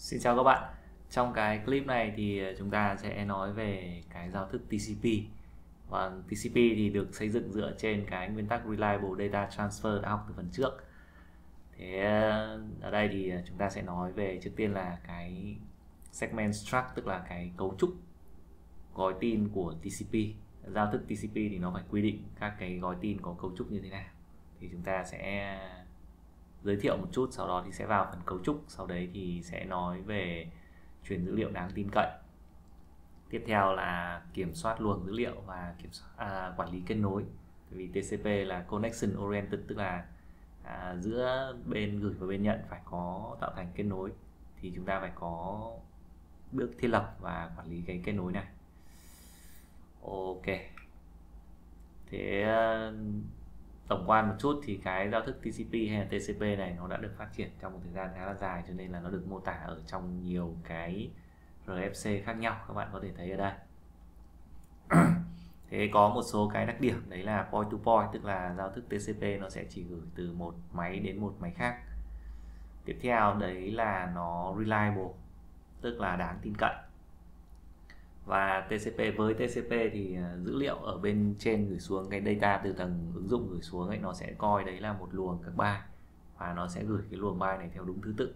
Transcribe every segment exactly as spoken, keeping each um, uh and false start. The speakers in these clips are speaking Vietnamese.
Xin chào các bạn. Trong cái clip này thì chúng ta sẽ nói về cái giao thức tê xê pê. Và tê xê pê thì được xây dựng dựa trên cái nguyên tắc Reliable Data Transfer đã học từ phần trước. Thế ở đây thì chúng ta sẽ nói về trước tiên là cái segment struct, tức là cái cấu trúc gói tin của tê xê pê. Giao thức tê xê pê thì nó phải quy định các cái gói tin có cấu trúc như thế nào. Thì chúng ta sẽ giới thiệu một chút, sau đó thì sẽ vào phần cấu trúc, sau đấy thì sẽ nói về truyền dữ liệu đáng tin cậy. Tiếp theo là kiểm soát luồng dữ liệu và kiểm soát à, quản lý kết nối. Vì tê xê pê là connection oriented, tức là à, giữa bên gửi và bên nhận phải có tạo thành kết nối, thì chúng ta phải có bước thiết lập và quản lý cái kết nối này. Ok. Thế tổng quan một chút thì cái giao thức tê xê pê hay là tê xê pê này nó đã được phát triển trong một thời gian khá là dài, cho nên là nó được mô tả ở trong nhiều cái rờ ép xê khác nhau, các bạn có thể thấy ở đây. Thế có một số cái đặc điểm đấy là point to point, tức là giao thức tê xê pê nó sẽ chỉ gửi từ một máy đến một máy khác. Tiếp theo đấy là nó reliable, tức là đáng tin cậy. Và tê xê pê với tê xê pê thì dữ liệu ở bên trên gửi xuống, cái data từ tầng ứng dụng gửi xuống ấy, nó sẽ coi đấy là một luồng các byte và nó sẽ gửi cái luồng byte này theo đúng thứ tự.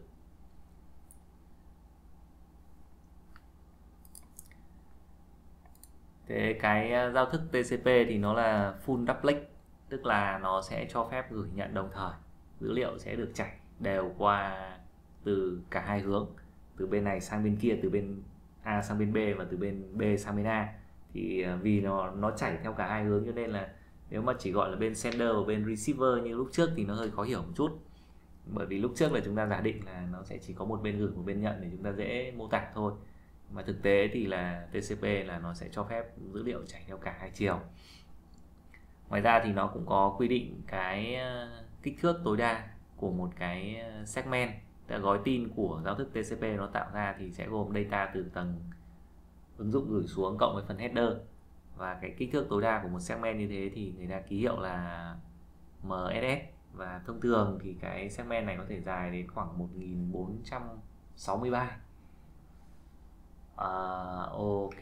Thế cái giao thức tê xê pê thì nó là full duplex, tức là nó sẽ cho phép gửi nhận đồng thời, dữ liệu sẽ được chảy đều qua từ cả hai hướng, từ bên này sang bên kia, từ bên A sang bên B và từ bên B sang bên A. Thì vì nó nó chảy theo cả hai hướng, cho nên là nếu mà chỉ gọi là bên sender và bên receiver như lúc trước thì nó hơi khó hiểu một chút. Bởi vì lúc trước là chúng ta giả định là nó sẽ chỉ có một bên gửi một bên nhận để chúng ta dễ mô tả thôi. Mà thực tế thì là tê xê pê là nó sẽ cho phép dữ liệu chảy theo cả hai chiều. Ngoài ra thì nó cũng có quy định cái kích thước tối đa của một cái segment. Gói tin của giao thức tê xê pê nó tạo ra thì sẽ gồm data từ tầng ứng dụng gửi xuống cộng với phần header. Và cái kích thước tối đa của một segment như thế thì người ta ký hiệu là em ét ét. Và thông thường thì cái segment này có thể dài đến khoảng một nghìn bốn trăm sáu mươi byte. à, Ok.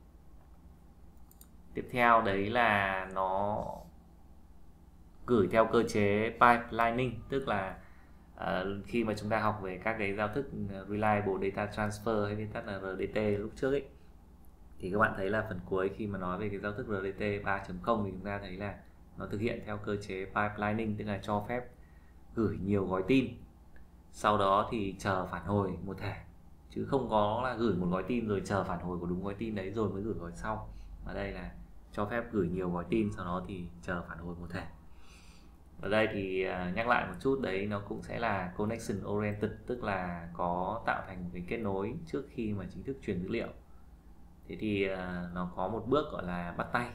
Tiếp theo đấy là nó gửi theo cơ chế pipelining, tức là Uh, khi mà chúng ta học về các cái giao thức Reliable Data Transfer hay viết tắt là rờ đê tê lúc trước ấy, thì các bạn thấy là phần cuối khi mà nói về cái giao thức rờ đê tê ba chấm không thì chúng ta thấy là nó thực hiện theo cơ chế pipelining, tức là cho phép gửi nhiều gói tin, sau đó thì chờ phản hồi một thể, chứ không có là gửi một gói tin rồi chờ phản hồi của đúng gói tin đấy rồi mới gửi gói sau. Ở đây là cho phép gửi nhiều gói tin, sau đó thì chờ phản hồi một thể. Ở đây thì nhắc lại một chút, đấy nó cũng sẽ là connection oriented, tức là có tạo thành một cái kết nối trước khi mà chính thức truyền dữ liệu. Thế thì nó có một bước gọi là bắt tay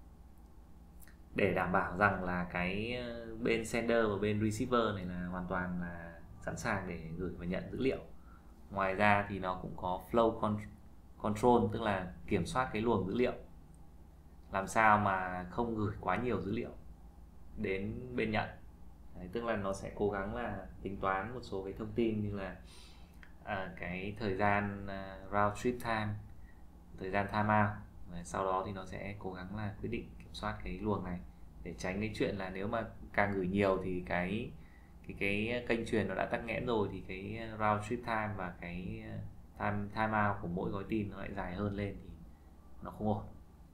để đảm bảo rằng là cái bên sender và bên receiver này là hoàn toàn là sẵn sàng để gửi và nhận dữ liệu. Ngoài ra thì nó cũng có flow control, tức là kiểm soát cái luồng dữ liệu, làm sao mà không gửi quá nhiều dữ liệu đến bên nhận. Đấy, tức là nó sẽ cố gắng là tính toán một số cái thông tin như là à, cái thời gian uh, round trip time, thời gian timeout. Sau đó thì nó sẽ cố gắng là quyết định kiểm soát cái luồng này để tránh cái chuyện là nếu mà càng gửi nhiều thì cái cái cái kênh truyền nó đã tắc nghẽn rồi, thì cái round trip time và cái time timeout của mỗi gói tin nó lại dài hơn lên thì nó không ổn.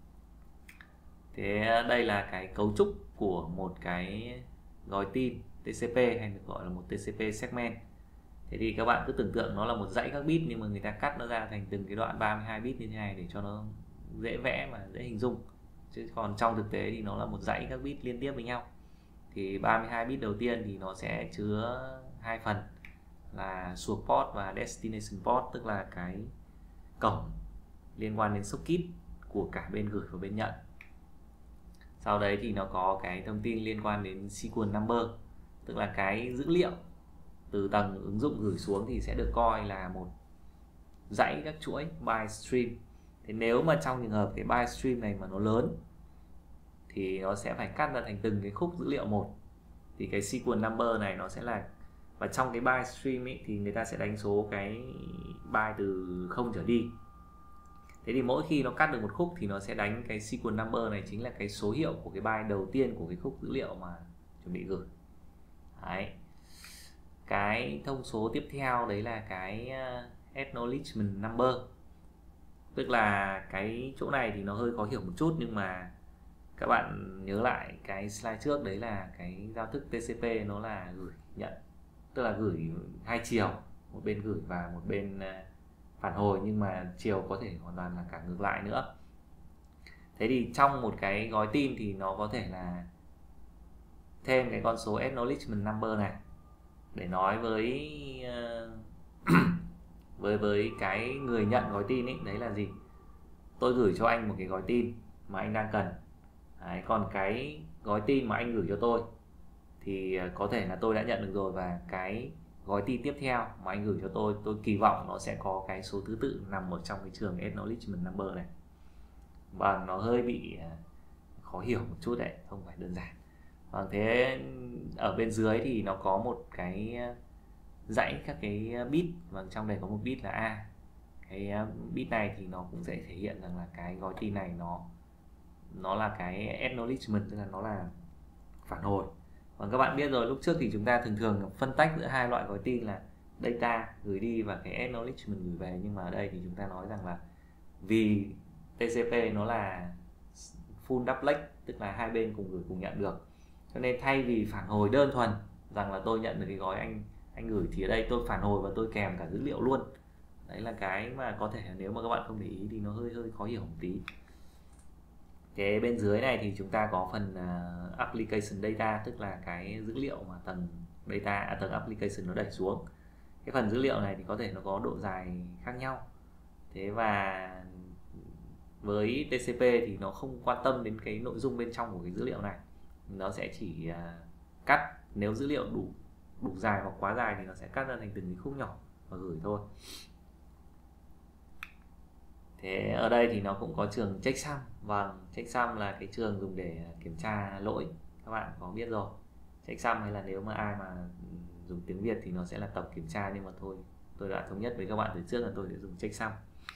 Thế đây là cái cấu trúc của một cái gói tin tê xê pê, hay được gọi là một tê xê pê segment. Thế thì các bạn cứ tưởng tượng nó là một dãy các bit, nhưng mà người ta cắt nó ra thành từng cái đoạn ba mươi hai bit như thế này để cho nó dễ vẽ và dễ hình dung. Chứ còn trong thực tế thì nó là một dãy các bit liên tiếp với nhau. Thì ba mươi hai bit đầu tiên thì nó sẽ chứa hai phần là source port và destination port, tức là cái cổng liên quan đến socket của cả bên gửi và bên nhận. Sau đấy thì nó có cái thông tin liên quan đến sequence number, tức là cái dữ liệu từ tầng ứng dụng gửi xuống thì sẽ được coi là một dãy các chuỗi byte stream. Thế nếu mà trong trường hợp cái byte stream này mà nó lớn thì nó sẽ phải cắt ra thành từng cái khúc dữ liệu một. Thì cái sequence number này nó sẽ là, và trong cái byte stream ấy thì người ta sẽ đánh số cái byte từ không trở đi. Thế thì mỗi khi nó cắt được một khúc thì nó sẽ đánh cái sequence number này, chính là cái số hiệu của cái byte đầu tiên của cái khúc dữ liệu mà chuẩn bị gửi. Đấy. Cái thông số tiếp theo đấy là cái acknowledgement number. Tức là cái chỗ này thì nó hơi khó hiểu một chút, nhưng mà các bạn nhớ lại cái slide trước, đấy là cái giao thức tê xê pê nó là gửi nhận, tức là gửi hai chiều, một bên gửi và một bên phản hồi, nhưng mà chiều có thể hoàn toàn là cả ngược lại nữa. Thế thì trong một cái gói tin thì nó có thể là thêm cái con số acknowledgement number này để nói với với với cái người nhận gói tin ấy, đấy là gì? Tôi gửi cho anh một cái gói tin mà anh đang cần. Đấy, còn cái gói tin mà anh gửi cho tôi thì có thể là tôi đã nhận được rồi, và cái gói tin tiếp theo mà anh gửi cho tôi, tôi kỳ vọng nó sẽ có cái số thứ tự nằm ở trong cái trường acknowledgement number này. Và nó hơi bị khó hiểu một chút đấy, không phải đơn giản. Và thế ở bên dưới thì nó có một cái dãy các cái bit, và trong đây có một bit là A. Cái bit này thì nó cũng sẽ thể hiện rằng là cái gói tin này nó nó là cái acknowledgement, tức là nó là phản hồi. Và các bạn biết rồi, lúc trước thì chúng ta thường thường phân tách giữa hai loại gói tin là data gửi đi và cái acknowledgement gửi về, nhưng mà ở đây thì chúng ta nói rằng là vì tê xê pê nó là full duplex, tức là hai bên cùng gửi cùng nhận được, cho nên thay vì phản hồi đơn thuần rằng là tôi nhận được cái gói anh anh gửi, thì ở đây tôi phản hồi và tôi kèm cả dữ liệu luôn. Đấy là cái mà có thể nếu mà các bạn không để ý thì nó hơi hơi khó hiểu một tí. Cái bên dưới này thì chúng ta có phần uh, application data, tức là cái dữ liệu mà tầng data, à, tầng application nó đẩy xuống. Cái phần dữ liệu này thì có thể nó có độ dài khác nhau. Thế và với tê xê pê thì nó không quan tâm đến cái nội dung bên trong của cái dữ liệu này, nó sẽ chỉ uh, cắt, nếu dữ liệu đủ đủ dài hoặc quá dài thì nó sẽ cắt ra thành từng cái khúc nhỏ và gửi thôi. Thế ở đây thì nó cũng có trường checksum. Vâng, checksum là cái trường dùng để kiểm tra lỗi, các bạn có biết rồi. Checksum hay là nếu mà ai mà dùng tiếng Việt thì nó sẽ là tập kiểm tra, nhưng mà thôi tôi đã thống nhất với các bạn từ trước là tôi sẽ dùng checksum.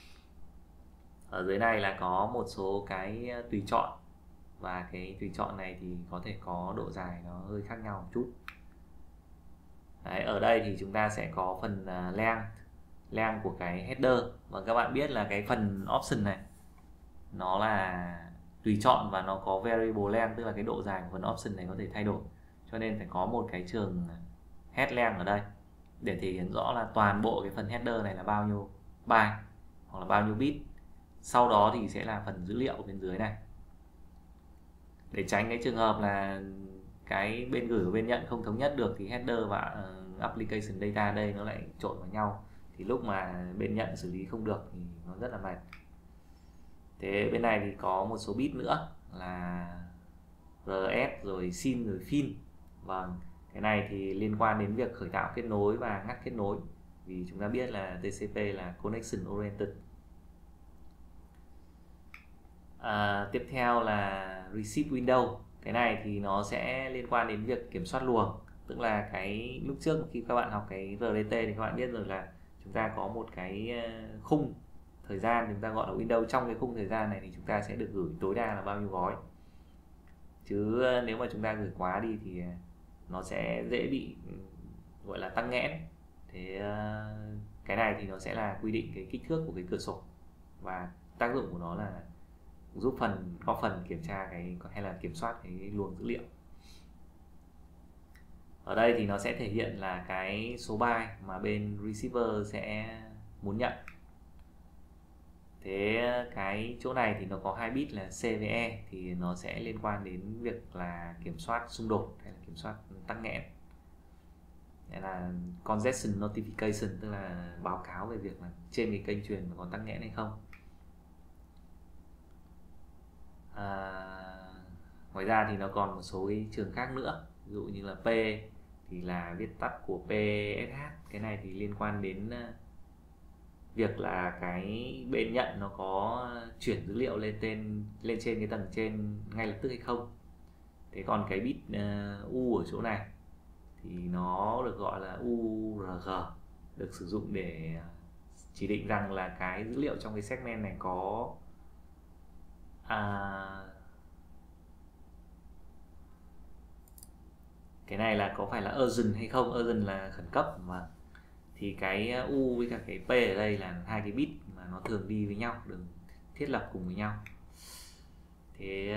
Ở dưới này là có một số cái tùy chọn, và cái tùy chọn này thì có thể có độ dài nó hơi khác nhau một chút. Đấy, ở đây thì chúng ta sẽ có phần uh, length length của cái header, và các bạn biết là cái phần option này nó là tùy chọn và nó có variable length, tức là cái độ dài của phần option này có thể thay đổi, cho nên phải có một cái trường head length ở đây để thể hiện rõ là toàn bộ cái phần header này là bao nhiêu byte hoặc là bao nhiêu bit. Sau đó thì sẽ là phần dữ liệu bên dưới này, để tránh cái trường hợp là cái bên gửi và bên nhận không thống nhất được thì header và uh, application data đây nó lại trộn vào nhau, thì lúc mà bên nhận xử lý không được thì nó rất là mệt. Thế bên này thì có một số bit nữa là rờ ét rồi sin rồi fin. Vâng, cái này thì liên quan đến việc khởi tạo kết nối và ngắt kết nối, vì chúng ta biết là tê xê pê là connection oriented. À, tiếp theo là receive window. Cái này thì nó sẽ liên quan đến việc kiểm soát luồng, tức là cái lúc trước khi các bạn học cái rờ đê tê thì các bạn biết rồi là chúng ta có một cái khung thời gian chúng ta gọi là window. Trong cái khung thời gian này thì chúng ta sẽ được gửi tối đa là bao nhiêu gói, chứ nếu mà chúng ta gửi quá đi thì nó sẽ dễ bị gọi là tắc nghẽn. Thế cái này thì nó sẽ là quy định cái kích thước của cái cửa sổ, và tác dụng của nó là giúp phần góp phần kiểm tra cái hay là kiểm soát cái luồng dữ liệu. Ở đây thì nó sẽ thể hiện là cái số byte mà bên receiver sẽ muốn nhận. Thế cái chỗ này thì nó có hai bit là C và E, thì nó sẽ liên quan đến việc là kiểm soát xung đột hay là kiểm soát tắc nghẽn. Đây là congestion notification, tức là báo cáo về việc là trên cái kênh truyền có tắc nghẽn hay không. À, ngoài ra thì nó còn một số cái trường khác nữa, ví dụ như là P thì là viết tắt của pê ét hát. Cái này thì liên quan đến việc là cái bên nhận nó có chuyển dữ liệu lên tên lên trên cái tầng trên ngay lập tức hay không. Thế còn cái bit uh, U ở chỗ này thì nó được gọi là u rờ giê, được sử dụng để chỉ định rằng là cái dữ liệu trong cái segment này có à, cái này là có phải là urgent hay không. Urgent là khẩn cấp mà, thì cái U với cả cái P ở đây là hai cái bit mà nó thường đi với nhau, được thiết lập cùng với nhau. Thế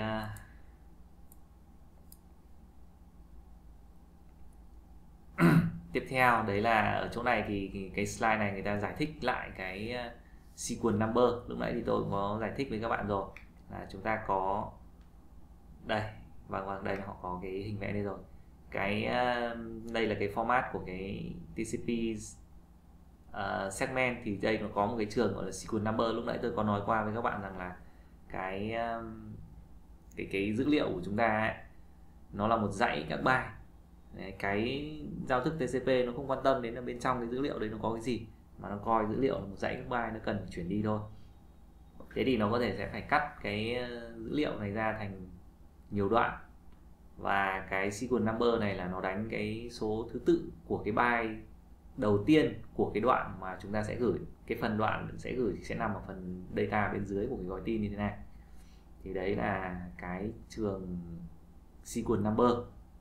tiếp theo đấy là ở chỗ này thì cái slide này người ta giải thích lại cái sequence number. Lúc nãy thì tôi cũng có giải thích với các bạn rồi, là chúng ta có đây, vâng vâng đây họ có cái hình vẽ đây rồi. Cái đây là cái format của cái tê xê pê uh, segment, thì đây nó có một cái trường gọi là sequence number. Lúc nãy tôi có nói qua với các bạn rằng là cái cái cái dữ liệu của chúng ta ấy, nó là một dãy các byte. Đấy, cái giao thức tê xê pê nó không quan tâm đến là bên trong cái dữ liệu đấy nó có cái gì, mà nó coi dữ liệu là một dãy các byte, nó cần chuyển đi thôi. Thế thì nó có thể sẽ phải cắt cái dữ liệu này ra thành nhiều đoạn, và cái sequence number này là nó đánh cái số thứ tự của cái byte đầu tiên của cái đoạn mà chúng ta sẽ gửi. Cái phần đoạn sẽ gửi thì sẽ nằm ở phần data bên dưới của cái gói tin như thế này. Thì đấy là cái trường sequence number.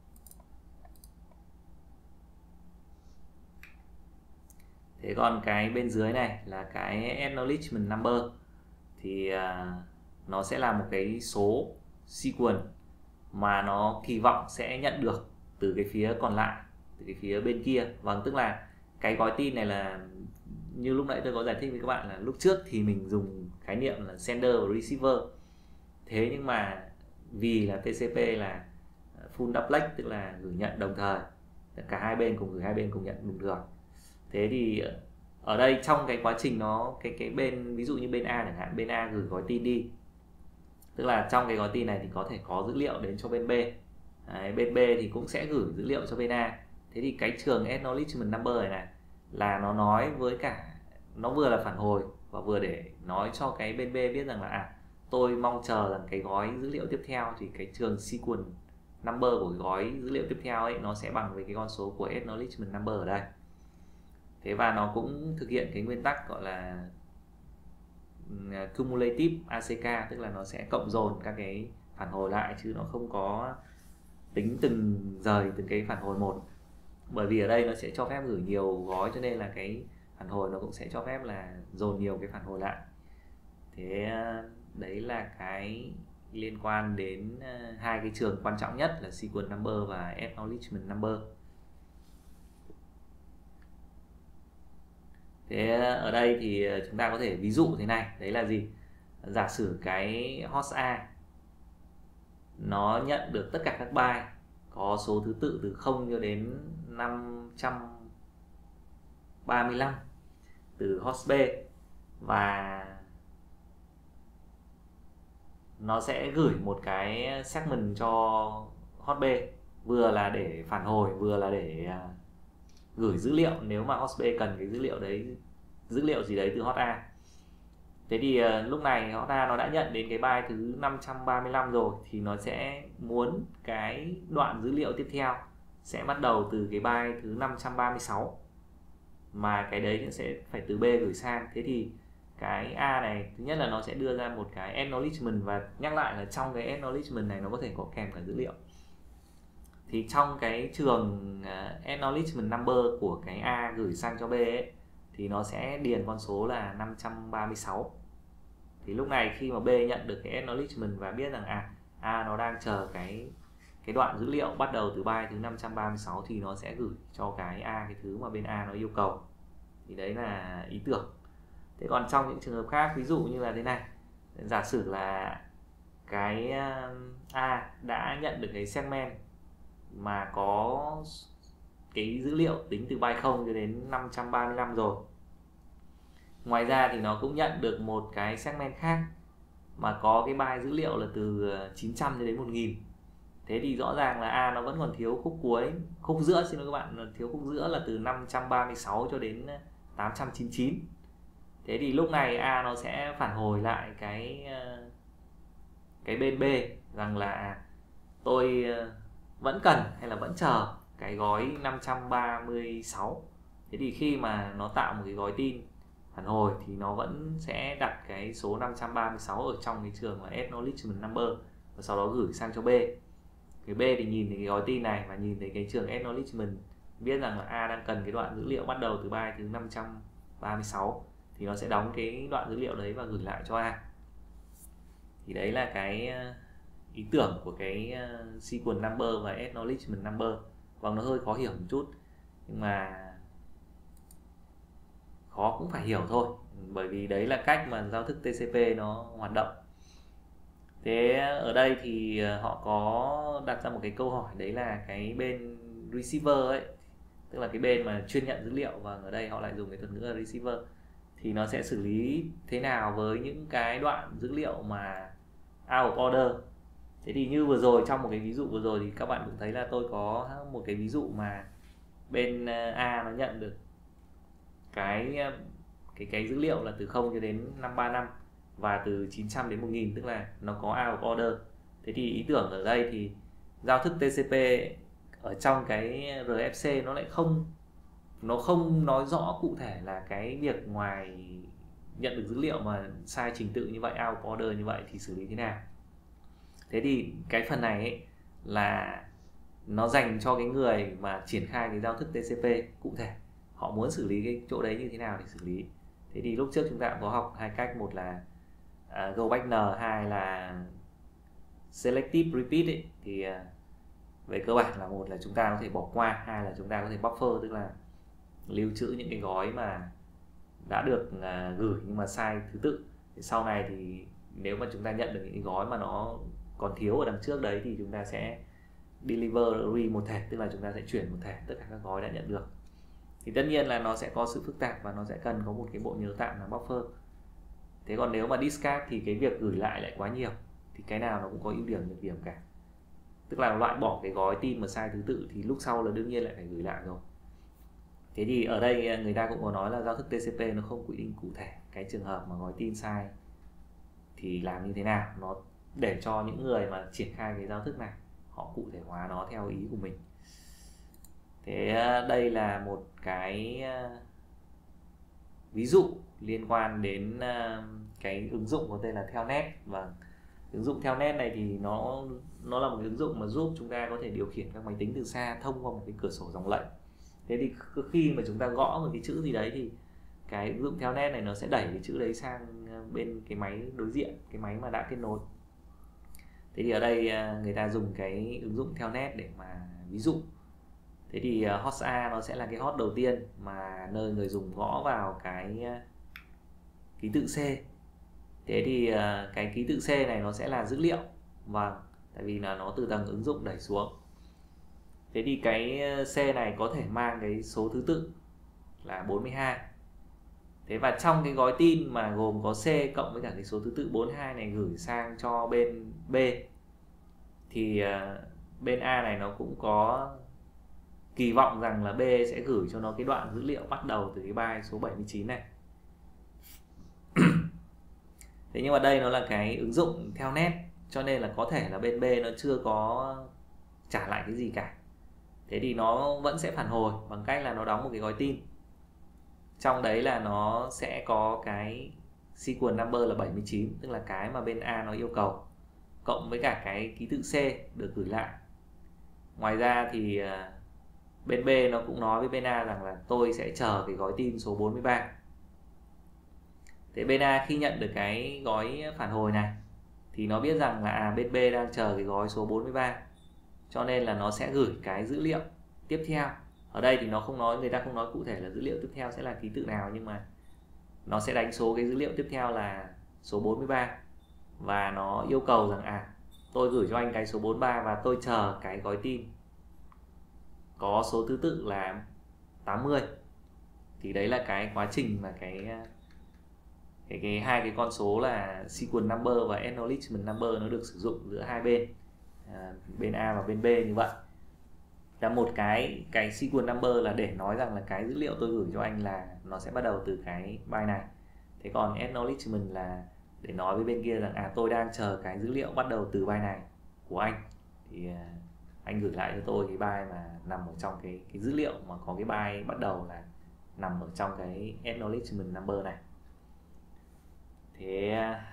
Thế còn cái bên dưới này là cái acknowledgement number, thì uh, nó sẽ là một cái số sequence mà nó kỳ vọng sẽ nhận được từ cái phía còn lại, từ cái phía bên kia. Vâng, tức là cái gói tin này là như lúc nãy tôi có giải thích với các bạn là lúc trước thì mình dùng khái niệm là sender và receiver. Thế nhưng mà vì là tê xê pê là full duplex, tức là gửi nhận đồng thời, cả hai bên cùng gửi, hai bên cùng nhận bình thường. Thế thì ở đây trong cái quá trình nó cái cái bên, ví dụ như bên A chẳng hạn, bên A gửi gói tin đi, tức là trong cái gói tin này thì có thể có dữ liệu đến cho bên B. Đấy, bên B thì cũng sẽ gửi dữ liệu cho bên A. Thế thì cái trường acknowledgement number này này là nó nói với cả, nó vừa là phản hồi và vừa để nói cho cái bên B biết rằng là à, tôi mong chờ rằng cái gói dữ liệu tiếp theo thì cái trường sequence number của cái gói dữ liệu tiếp theo ấy nó sẽ bằng với cái con số của acknowledgement number ở đây. Thế và nó cũng thực hiện cái nguyên tắc gọi là cumulative a xê ca, tức là nó sẽ cộng dồn các cái phản hồi lại, chứ nó không có tính từng rời từng cái phản hồi một. Bởi vì ở đây nó sẽ cho phép gửi nhiều gói, cho nên là cái phản hồi nó cũng sẽ cho phép là dồn nhiều cái phản hồi lại. Thế đấy là cái liên quan đến hai cái trường quan trọng nhất là sequence number và acknowledgement number. Thế ở đây thì chúng ta có thể ví dụ thế này, đấy là gì? Giả sử cái host A nó nhận được tất cả các byte có số thứ tự từ không cho đến năm trăm ba mươi lăm từ host B, và nó sẽ gửi một cái segment cho host B, vừa là để phản hồi vừa là để gửi dữ liệu nếu mà host B cần cái dữ liệu đấy, dữ liệu gì đấy từ host A. Thế thì uh, lúc này host A nó đã nhận đến cái byte thứ năm trăm ba mươi lăm rồi, thì nó sẽ muốn cái đoạn dữ liệu tiếp theo sẽ bắt đầu từ cái byte thứ năm trăm ba mươi sáu, mà cái đấy sẽ phải từ B gửi sang. Thế thì cái A này thứ nhất là nó sẽ đưa ra một cái acknowledgement, và nhắc lại là trong cái acknowledgement này nó có thể có kèm cả dữ liệu. Thì trong cái trường uh, acknowledgement number của cái A gửi sang cho B ấy, thì nó sẽ điền con số là năm trăm ba mươi sáu. Thì lúc này khi mà B nhận được cái acknowledgement và biết rằng à A nó đang chờ cái cái đoạn dữ liệu bắt đầu từ byte thứ năm trăm ba mươi sáu, thì nó sẽ gửi cho cái A cái thứ mà bên A nó yêu cầu. Thì đấy là ý tưởng. Thế còn trong những trường hợp khác, ví dụ như là thế này, giả sử là cái A đã nhận được cái segment mà có cái dữ liệu tính từ byte không cho đến năm trăm ba mươi lăm rồi. Ngoài ra thì nó cũng nhận được một cái segment khác mà có cái byte dữ liệu là từ chín trăm cho đến một nghìn. Thế thì rõ ràng là A nó vẫn còn thiếu khúc cuối, khúc giữa xin lỗi các bạn, thiếu khúc giữa là từ năm trăm ba mươi sáu cho đến tám trăm chín mươi chín. Thế thì lúc này A nó sẽ phản hồi lại cái cái bên B rằng là tôi vẫn cần hay là vẫn chờ cái gói năm trăm ba mươi sáu. Thế thì khi mà nó tạo một cái gói tin phản hồi thì nó vẫn sẽ đặt cái số năm trăm ba mươi sáu ở trong cái trường là acknowledgement number và sau đó gửi sang cho B. Cái B thì nhìn thấy cái gói tin này và nhìn thấy cái trường acknowledgement, biết rằng là A đang cần cái đoạn dữ liệu bắt đầu từ byte thứ năm trăm ba mươi sáu thì nó sẽ đóng cái đoạn dữ liệu đấy và gửi lại cho A. Thì đấy là cái ý tưởng của cái sequence number và acknowledgement number. Vâng, nó hơi khó hiểu một chút nhưng mà khó cũng phải hiểu thôi, bởi vì đấy là cách mà giao thức tê xê pê nó hoạt động. Thế ở đây thì họ có đặt ra một cái câu hỏi, đấy là cái bên receiver ấy, tức là cái bên mà chuyên nhận dữ liệu, và ở đây họ lại dùng cái thuật ngữ là receiver, thì nó sẽ xử lý thế nào với những cái đoạn dữ liệu mà out of order. Thế thì như vừa rồi, trong một cái ví dụ vừa rồi thì các bạn cũng thấy là tôi có một cái ví dụ mà bên A nó nhận được cái cái cái dữ liệu là từ không cho đến năm ba năm và từ chín trăm đến một nghìn, tức là nó có out of order. Thế thì ý tưởng ở đây thì giao thức tê xê pê ở trong cái rờ ép xê nó lại không nó không nói rõ cụ thể là cái việc ngoài nhận được dữ liệu mà sai trình tự như vậy, out of order như vậy thì xử lý thế nào. Thế thì cái phần này ấy là nó dành cho cái người mà triển khai cái giao thức tê xê pê cụ thể, họ muốn xử lý cái chỗ đấy như thế nào để xử lý. Thế thì lúc trước chúng ta cũng có học hai cách, một là uh, go back n, hai là selective repeat ấy. Thì uh, về cơ bản là một là chúng ta có thể bỏ qua, hai là chúng ta có thể buffer, tức là lưu trữ những cái gói mà đã được uh, gửi nhưng mà sai thứ tự. Thì sau này thì nếu mà chúng ta nhận được những cái gói mà nó còn thiếu ở đằng trước đấy thì chúng ta sẽ deliver re một thể, tức là chúng ta sẽ chuyển một thể tất cả các gói đã nhận được. Thì tất nhiên là nó sẽ có sự phức tạp và nó sẽ cần có một cái bộ nhớ tạm là buffer. Thế còn nếu mà discard thì cái việc gửi lại lại quá nhiều, thì cái nào nó cũng có ưu điểm nhược điểm cả. Tức là loại bỏ cái gói tin mà sai thứ tự thì lúc sau là đương nhiên lại phải gửi lại rồi. Thế thì ở đây người ta cũng có nói là giao thức tê xê pê nó không quy định cụ thể cái trường hợp mà gói tin sai thì làm như thế nào, nó để cho những người mà triển khai cái giao thức này họ cụ thể hóa nó theo ý của mình. Thế đây là một cái ví dụ liên quan đến cái ứng dụng có tên là Telnet. Và ứng dụng Telnet này thì nó nó là một cái ứng dụng mà giúp chúng ta có thể điều khiển các máy tính từ xa thông qua một cái cửa sổ dòng lệnh. Thế thì khi mà chúng ta gõ một cái chữ gì đấy thì cái ứng dụng Telnet này nó sẽ đẩy cái chữ đấy sang bên cái máy đối diện, cái máy mà đã kết nối. Thế thì ở đây người ta dùng cái ứng dụng Telnet để mà ví dụ. Thế thì host A nó sẽ là cái host đầu tiên mà nơi người dùng gõ vào cái ký tự C. Thế thì cái ký tự C này nó sẽ là dữ liệu, vâng, tại vì là nó từ tầng ứng dụng đẩy xuống. Thế thì cái C này có thể mang cái số thứ tự là bốn mươi hai. Thế và trong cái gói tin mà gồm có C cộng với cả cái số thứ tự bốn mươi hai này gửi sang cho bên B thì bên A này nó cũng có kỳ vọng rằng là B sẽ gửi cho nó cái đoạn dữ liệu bắt đầu từ cái byte số bảy mươi chín này. Thế nhưng mà đây nó là cái ứng dụng Telnet, cho nên là có thể là bên B nó chưa có trả lại cái gì cả. Thế thì nó vẫn sẽ phản hồi bằng cách là nó đóng một cái gói tin. Trong đấy là nó sẽ có cái sequence number là bảy mươi chín, tức là cái mà bên A nó yêu cầu, cộng với cả cái ký tự C được gửi lại. Ngoài ra thì bên B nó cũng nói với bên A rằng là tôi sẽ chờ cái gói tin số bốn mươi ba. Thế bên A khi nhận được cái gói phản hồi này thì nó biết rằng là à, bên B đang chờ cái gói số bốn mươi ba, cho nên là nó sẽ gửi cái dữ liệu tiếp theo. Ở đây thì nó không nói, người ta không nói cụ thể là dữ liệu tiếp theo sẽ là ký tự nào, nhưng mà nó sẽ đánh số cái dữ liệu tiếp theo là số bốn mươi ba và nó yêu cầu rằng à tôi gửi cho anh cái số bốn mươi ba và tôi chờ cái gói tin có số thứ tự là tám mươi. Thì đấy là cái quá trình mà cái cái, cái hai cái con số là sequence number và acknowledgement number nó được sử dụng giữa hai bên, à, bên A và bên B như vậy. Là một cái cái sequence number là để nói rằng là cái dữ liệu tôi gửi cho anh là nó sẽ bắt đầu từ cái byte này. Thế còn acknowledgement là để nói với bên kia rằng à tôi đang chờ cái dữ liệu bắt đầu từ byte này của anh, thì à, anh gửi lại cho tôi cái byte mà nằm ở trong cái cái dữ liệu mà có cái byte bắt đầu là nằm ở trong cái acknowledgement number này. Thế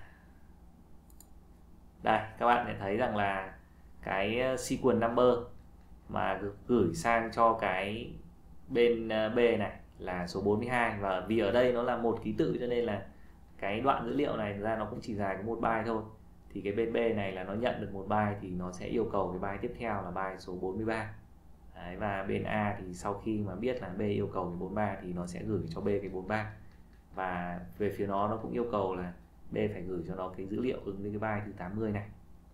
đây các bạn sẽ thấy rằng là cái sequence number mà gửi sang cho cái bên B này là số bốn mươi hai, và vì ở đây nó là một ký tự cho nên là cái đoạn dữ liệu này ra nó cũng chỉ dài có một byte thôi, thì cái bên B này là nó nhận được một byte thì nó sẽ yêu cầu cái byte tiếp theo là byte số bốn mươi ba. Đấy, và bên A thì sau khi mà biết là B yêu cầu cái bốn mươi ba thì nó sẽ gửi cho B cái bốn mươi ba, và về phía nó nó cũng yêu cầu là B phải gửi cho nó cái dữ liệu ứng với cái byte thứ tám mươi này.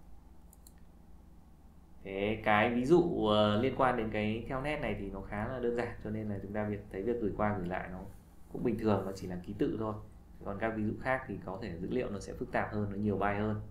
Thế cái ví dụ uh, liên quan đến cái telnet này thì nó khá là đơn giản, cho nên là chúng ta việc thấy việc gửi qua gửi lại nó cũng bình thường, nó chỉ là ký tự thôi. Còn các ví dụ khác thì có thể dữ liệu nó sẽ phức tạp hơn, nó nhiều byte hơn.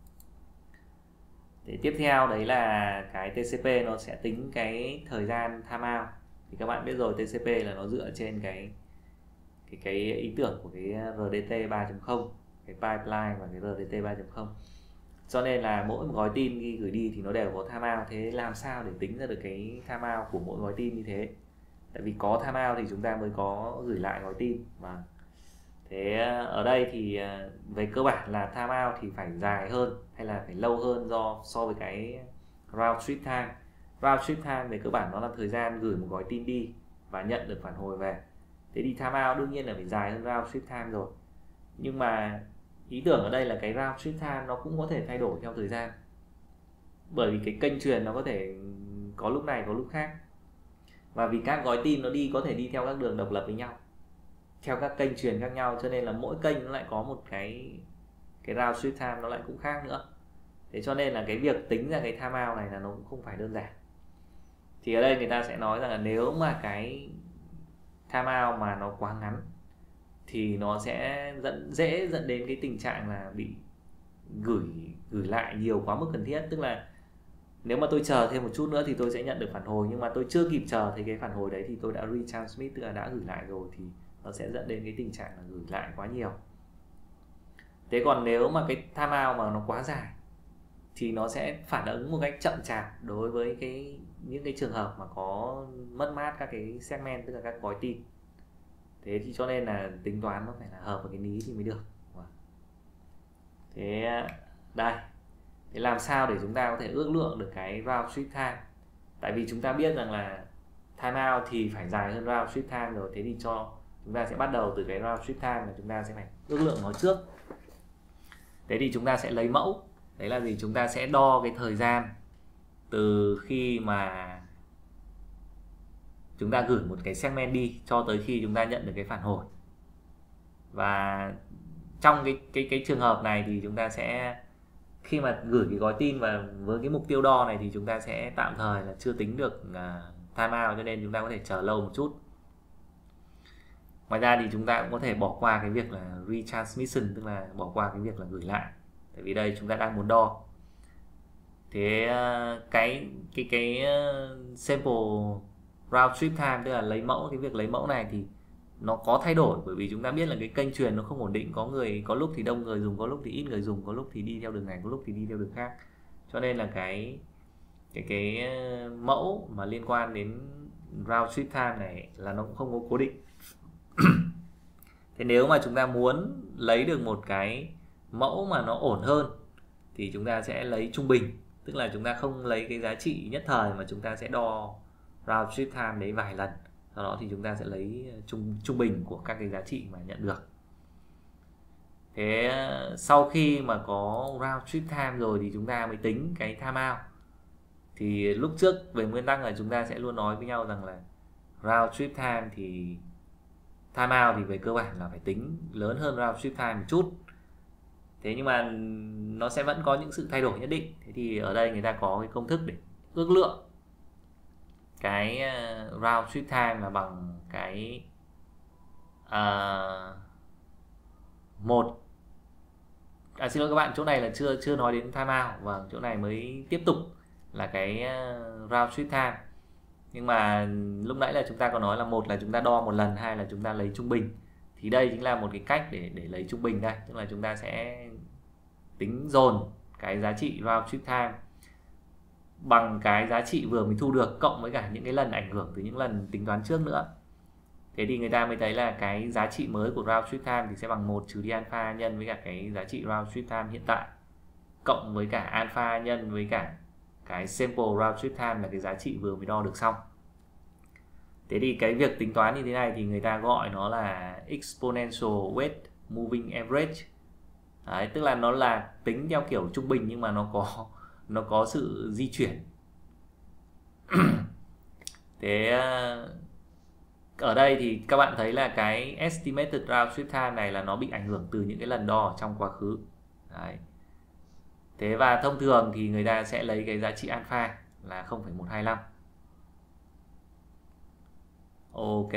Thế tiếp theo đấy là cái tê xê pê nó sẽ tính cái thời gian timeout. Thì các bạn biết rồi, tê xê pê là nó dựa trên cái cái cái ý tưởng của cái rờ đê tê ba chấm không, cái pipeline và cái rờ đê tê ba chấm không. Cho nên là mỗi một gói tin ghi gửi đi thì nó đều có timeout. Thế làm sao để tính ra được cái timeout của mỗi gói tin như thế? Tại vì có timeout thì chúng ta mới có gửi lại gói tin mà. Thế ở đây thì về cơ bản là timeout thì phải dài hơn hay là phải lâu hơn do so với cái round trip time. Round trip time về cơ bản nó là thời gian gửi một gói tin đi và nhận được phản hồi về. Thế thì timeout đương nhiên là phải dài hơn round trip time rồi. Nhưng mà ý tưởng ở đây là cái round trip time nó cũng có thể thay đổi theo thời gian, bởi vì cái kênh truyền nó có thể có lúc này có lúc khác, và vì các gói tin nó đi có thể đi theo các đường độc lập với nhau, theo các kênh truyền khác nhau, cho nên là mỗi kênh nó lại có một cái cái round trip time nó lại cũng khác nữa. Thế cho nên là cái việc tính ra cái timeout này là nó cũng không phải đơn giản. Thì ở đây người ta sẽ nói rằng là nếu mà cái timeout mà nó quá ngắn thì nó sẽ dẫn dễ dẫn đến cái tình trạng là bị gửi gửi lại nhiều quá mức cần thiết. Tức là nếu mà tôi chờ thêm một chút nữa thì tôi sẽ nhận được phản hồi, nhưng mà tôi chưa kịp chờ thì cái phản hồi đấy thì tôi đã retransmit, tức là đã gửi lại rồi, thì nó sẽ dẫn đến cái tình trạng là gửi lại quá nhiều. Thế còn nếu mà cái timeout mà nó quá dài thì nó sẽ phản ứng một cách chậm chạp đối với cái những cái trường hợp mà có mất mát các cái segment, tức là các gói tin. Thế thì cho nên là tính toán nó phải là hợp với cái lý thì mới được. Thế đây, thế làm sao để chúng ta có thể ước lượng được cái round trip time? Tại vì chúng ta biết rằng là timeout thì phải dài hơn round trip time rồi. Thế thì cho chúng ta sẽ bắt đầu từ cái round trip time là chúng ta sẽ phải ước lượng nó trước. Thế thì chúng ta sẽ lấy mẫu. Đấy là gì? Chúng ta sẽ đo cái thời gian từ khi mà chúng ta gửi một cái segment đi cho tới khi chúng ta nhận được cái phản hồi. Và trong cái cái cái trường hợp này thì chúng ta sẽ khi mà gửi cái gói tin và với cái mục tiêu đo này thì chúng ta sẽ tạm thời là chưa tính được uh, timeout, cho nên chúng ta có thể chờ lâu một chút. Ngoài ra thì chúng ta cũng có thể bỏ qua cái việc là retransmission, tức là bỏ qua cái việc là gửi lại, tại vì đây chúng ta đang muốn đo. Thế uh, cái cái cái uh, sample round trip time, tức là lấy mẫu, cái việc lấy mẫu này thì nó có thay đổi, bởi vì chúng ta biết là cái kênh truyền nó không ổn định, có người có lúc thì đông người dùng, có lúc thì ít người dùng, có lúc thì đi theo đường này, có lúc thì đi theo đường khác, cho nên là cái cái cái mẫu mà liên quan đến round trip time này là nó cũng không có cố định. Thế nếu mà chúng ta muốn lấy được một cái mẫu mà nó ổn hơn thì chúng ta sẽ lấy trung bình, tức là chúng ta không lấy cái giá trị nhất thời mà chúng ta sẽ đo round trip time đấy vài lần. Sau đó thì chúng ta sẽ lấy trung, trung bình của các cái giá trị mà nhận được. Thế sau khi mà có round trip time rồi thì chúng ta mới tính cái timeout. Thì lúc trước về nguyên tắc là chúng ta sẽ luôn nói với nhau rằng là round trip time thì timeout thì về cơ bản là phải tính lớn hơn round trip time một chút. Thế nhưng mà nó sẽ vẫn có những sự thay đổi nhất định. Thế thì ở đây người ta có cái công thức để ước lượng cái round trip time là bằng cái uh, một à, xin lỗi các bạn, chỗ này là chưa chưa nói đến timeout, và chỗ này mới tiếp tục là cái round trip time. Nhưng mà lúc nãy là chúng ta có nói là một là chúng ta đo một lần, hai là chúng ta lấy trung bình. Thì đây chính là một cái cách để để lấy trung bình đây, tức là chúng ta sẽ tính dồn cái giá trị round trip time bằng cái giá trị vừa mới thu được cộng với cả những cái lần ảnh hưởng từ những lần tính toán trước nữa. Thế thì người ta mới thấy là cái giá trị mới của round trip time thì sẽ bằng một trừ đi alpha nhân với cả cái giá trị round trip time hiện tại, cộng với cả alpha nhân với cả cái sample round trip time là cái giá trị vừa mới đo được xong. Thế thì cái việc tính toán như thế này thì người ta gọi nó là exponential weight moving average. Đấy, tức là nó là tính theo kiểu trung bình nhưng mà nó có nó có sự di chuyển. Thế ở đây thì các bạn thấy là cái estimated round trip time này là nó bị ảnh hưởng từ những cái lần đo trong quá khứ. Đấy. Thế và thông thường thì người ta sẽ lấy cái giá trị alpha là không phẩy một hai lăm. Ok.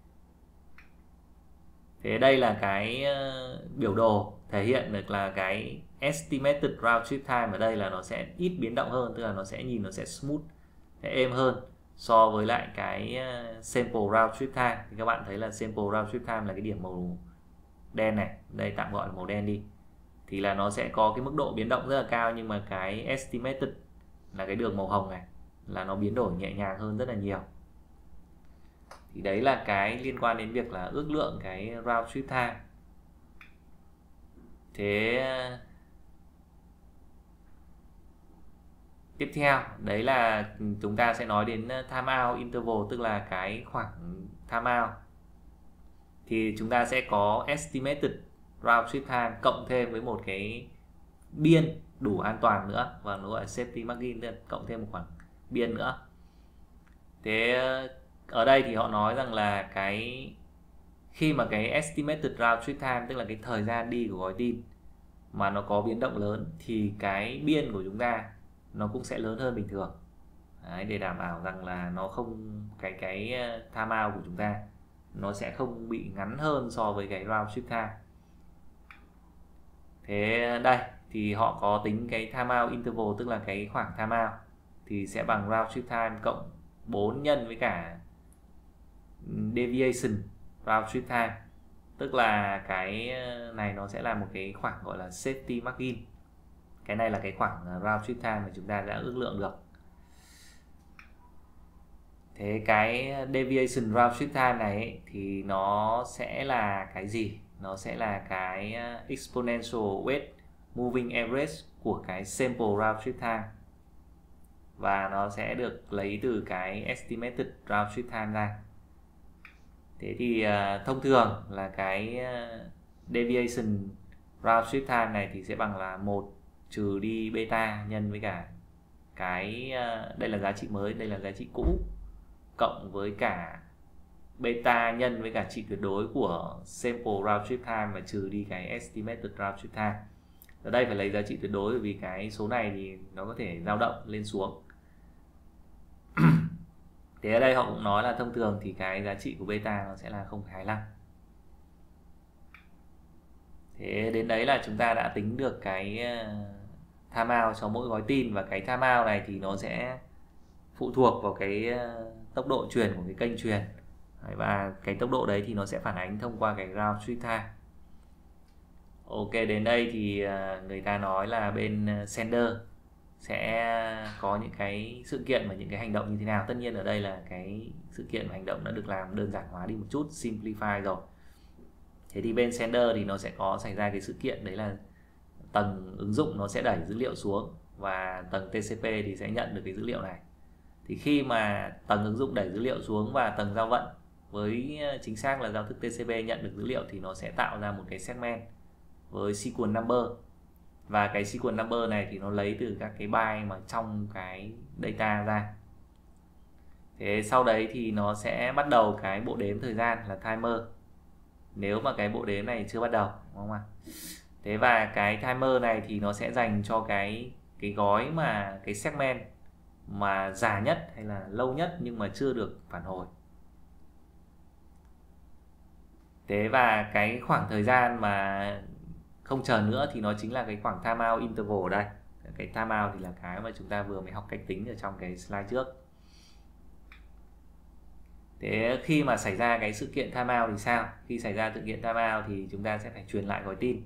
Thế đây là cái biểu đồ thể hiện được là cái estimated round trip time ở đây là nó sẽ ít biến động hơn, tức là nó sẽ nhìn nó sẽ smooth, sẽ êm hơn so với lại cái sample round trip time. Thì các bạn thấy là sample round trip time là cái điểm màu đen này, đây tạm gọi là màu đen đi, thì là nó sẽ có cái mức độ biến động rất là cao, nhưng mà cái estimated là cái đường màu hồng này là nó biến đổi nhẹ nhàng hơn rất là nhiều. Thì đấy là cái liên quan đến việc là ước lượng cái round trip time. Thế tiếp theo đấy là chúng ta sẽ nói đến time out interval, tức là cái khoảng time out. Thì chúng ta sẽ có estimated round trip time cộng thêm với một cái biên đủ an toàn nữa, và nó gọi là safety margin, cộng thêm một khoảng biên nữa. Thế ở đây thì họ nói rằng là cái khi mà cái estimated round trip time, tức là cái thời gian đi của gói tin mà nó có biến động lớn, thì cái biên của chúng ta nó cũng sẽ lớn hơn bình thường. Đấy, để đảm bảo rằng là nó không cái cái time out của chúng ta nó sẽ không bị ngắn hơn so với cái round trip time. Thế đây thì họ có tính cái time out interval, tức là cái khoảng time out thì sẽ bằng round trip time cộng bốn nhân với cả deviation round trip time, tức là cái này nó sẽ là một cái khoảng gọi là safety margin. Cái này là cái khoảng round trip time mà chúng ta đã ước lượng được. Thế cái deviation round trip time này ấy, thì nó sẽ là cái gì? Nó sẽ là cái exponential weight moving average của cái sample round trip time, và nó sẽ được lấy từ cái estimated round trip time ra. Thế thì uh, thông thường là cái uh, deviation round trip time này thì sẽ bằng là một trừ đi beta nhân với cả cái uh, đây là giá trị mới, đây là giá trị cũ, cộng với cả beta nhân với cả trị tuyệt đối của sample round trip time và trừ đi cái estimated round trip time. Ở đây phải lấy giá trị tuyệt đối, bởi vì cái số này thì nó có thể dao động lên xuống. Thế ở đây họ cũng nói là thông thường thì cái giá trị của beta nó sẽ là không phẩy hai lăm. Thế đến đấy là chúng ta đã tính được cái time out cho mỗi gói tin, và cái time out này thì nó sẽ phụ thuộc vào cái tốc độ truyền của cái kênh truyền, và cái tốc độ đấy thì nó sẽ phản ánh thông qua cái round trip time. Ok, đến đây thì người ta nói là bên sender sẽ có những cái sự kiện và những cái hành động như thế nào. Tất nhiên ở đây là cái sự kiện và hành động đã được làm đơn giản hóa đi một chút, simplify rồi. Thế thì bên sender thì nó sẽ có xảy ra cái sự kiện đấy là tầng ứng dụng nó sẽ đẩy dữ liệu xuống, và tầng tê xê pê thì sẽ nhận được cái dữ liệu này. Thì khi mà tầng ứng dụng đẩy dữ liệu xuống và tầng giao vận với chính xác là giao thức tê xê pê nhận được dữ liệu, thì nó sẽ tạo ra một cái segment với sequence number. Và cái sequence number này thì nó lấy từ các cái byte mà trong cái data ra. Thế sau đấy thì nó sẽ bắt đầu cái bộ đếm thời gian là timer, nếu mà cái bộ đếm này chưa bắt đầu, đúng không ạ? Thế và cái timer này thì nó sẽ dành cho cái cái gói mà cái segment mà dài nhất hay là lâu nhất nhưng mà chưa được phản hồi. Thế và cái khoảng thời gian mà không chờ nữa thì nó chính là cái khoảng time out interval ở đây. Cái time out thì là cái mà chúng ta vừa mới học cách tính ở trong cái slide trước. Thế khi mà xảy ra cái sự kiện time out thì sao? Khi xảy ra sự kiện time out thì chúng ta sẽ phải truyền lại gói tin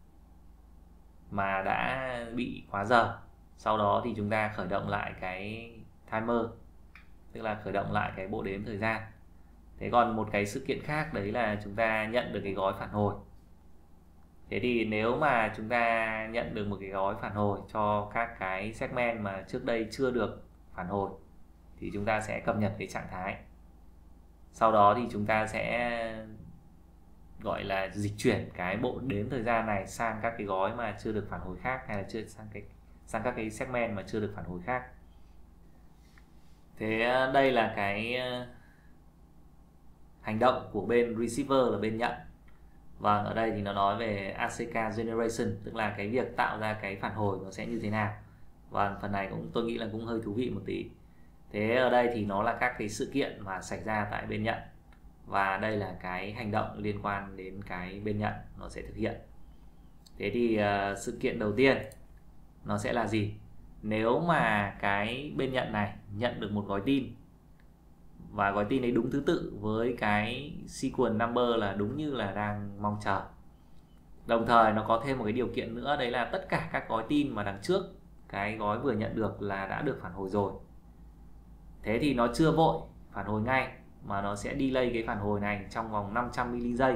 mà đã bị quá giờ. Sau đó thì chúng ta khởi động lại cái timer, tức là khởi động lại cái bộ đếm thời gian. Thế còn một cái sự kiện khác đấy là chúng ta nhận được cái gói phản hồi. Thế thì nếu mà chúng ta nhận được một cái gói phản hồi cho các cái segment mà trước đây chưa được phản hồi thì chúng ta sẽ cập nhật cái trạng thái. Sau đó thì chúng ta sẽ gọi là dịch chuyển cái bộ đếm thời gian này sang các cái gói mà chưa được phản hồi khác, hay là chưa sang cái sang các cái segment mà chưa được phản hồi khác. Thế đây là cái hành động của bên receiver là bên nhận. Và ở đây thì nó nói về a xê ca generation, tức là cái việc tạo ra cái phản hồi nó sẽ như thế nào. Và phần này cũng tôi nghĩ là cũng hơi thú vị một tí. Thế ở đây thì nó là các cái sự kiện mà xảy ra tại bên nhận, và đây là cái hành động liên quan đến cái bên nhận nó sẽ thực hiện. Thế thì uh, sự kiện đầu tiên nó sẽ là gì? Nếu mà cái bên nhận này nhận được một gói tin, và gói tin ấy đúng thứ tự với cái sequence number là đúng như là đang mong chờ. Đồng thời nó có thêm một cái điều kiện nữa, đấy là tất cả các gói tin mà đằng trước cái gói vừa nhận được là đã được phản hồi rồi. Thế thì nó chưa vội phản hồi ngay, mà nó sẽ delay cái phản hồi này trong vòng năm trăm mi li giây.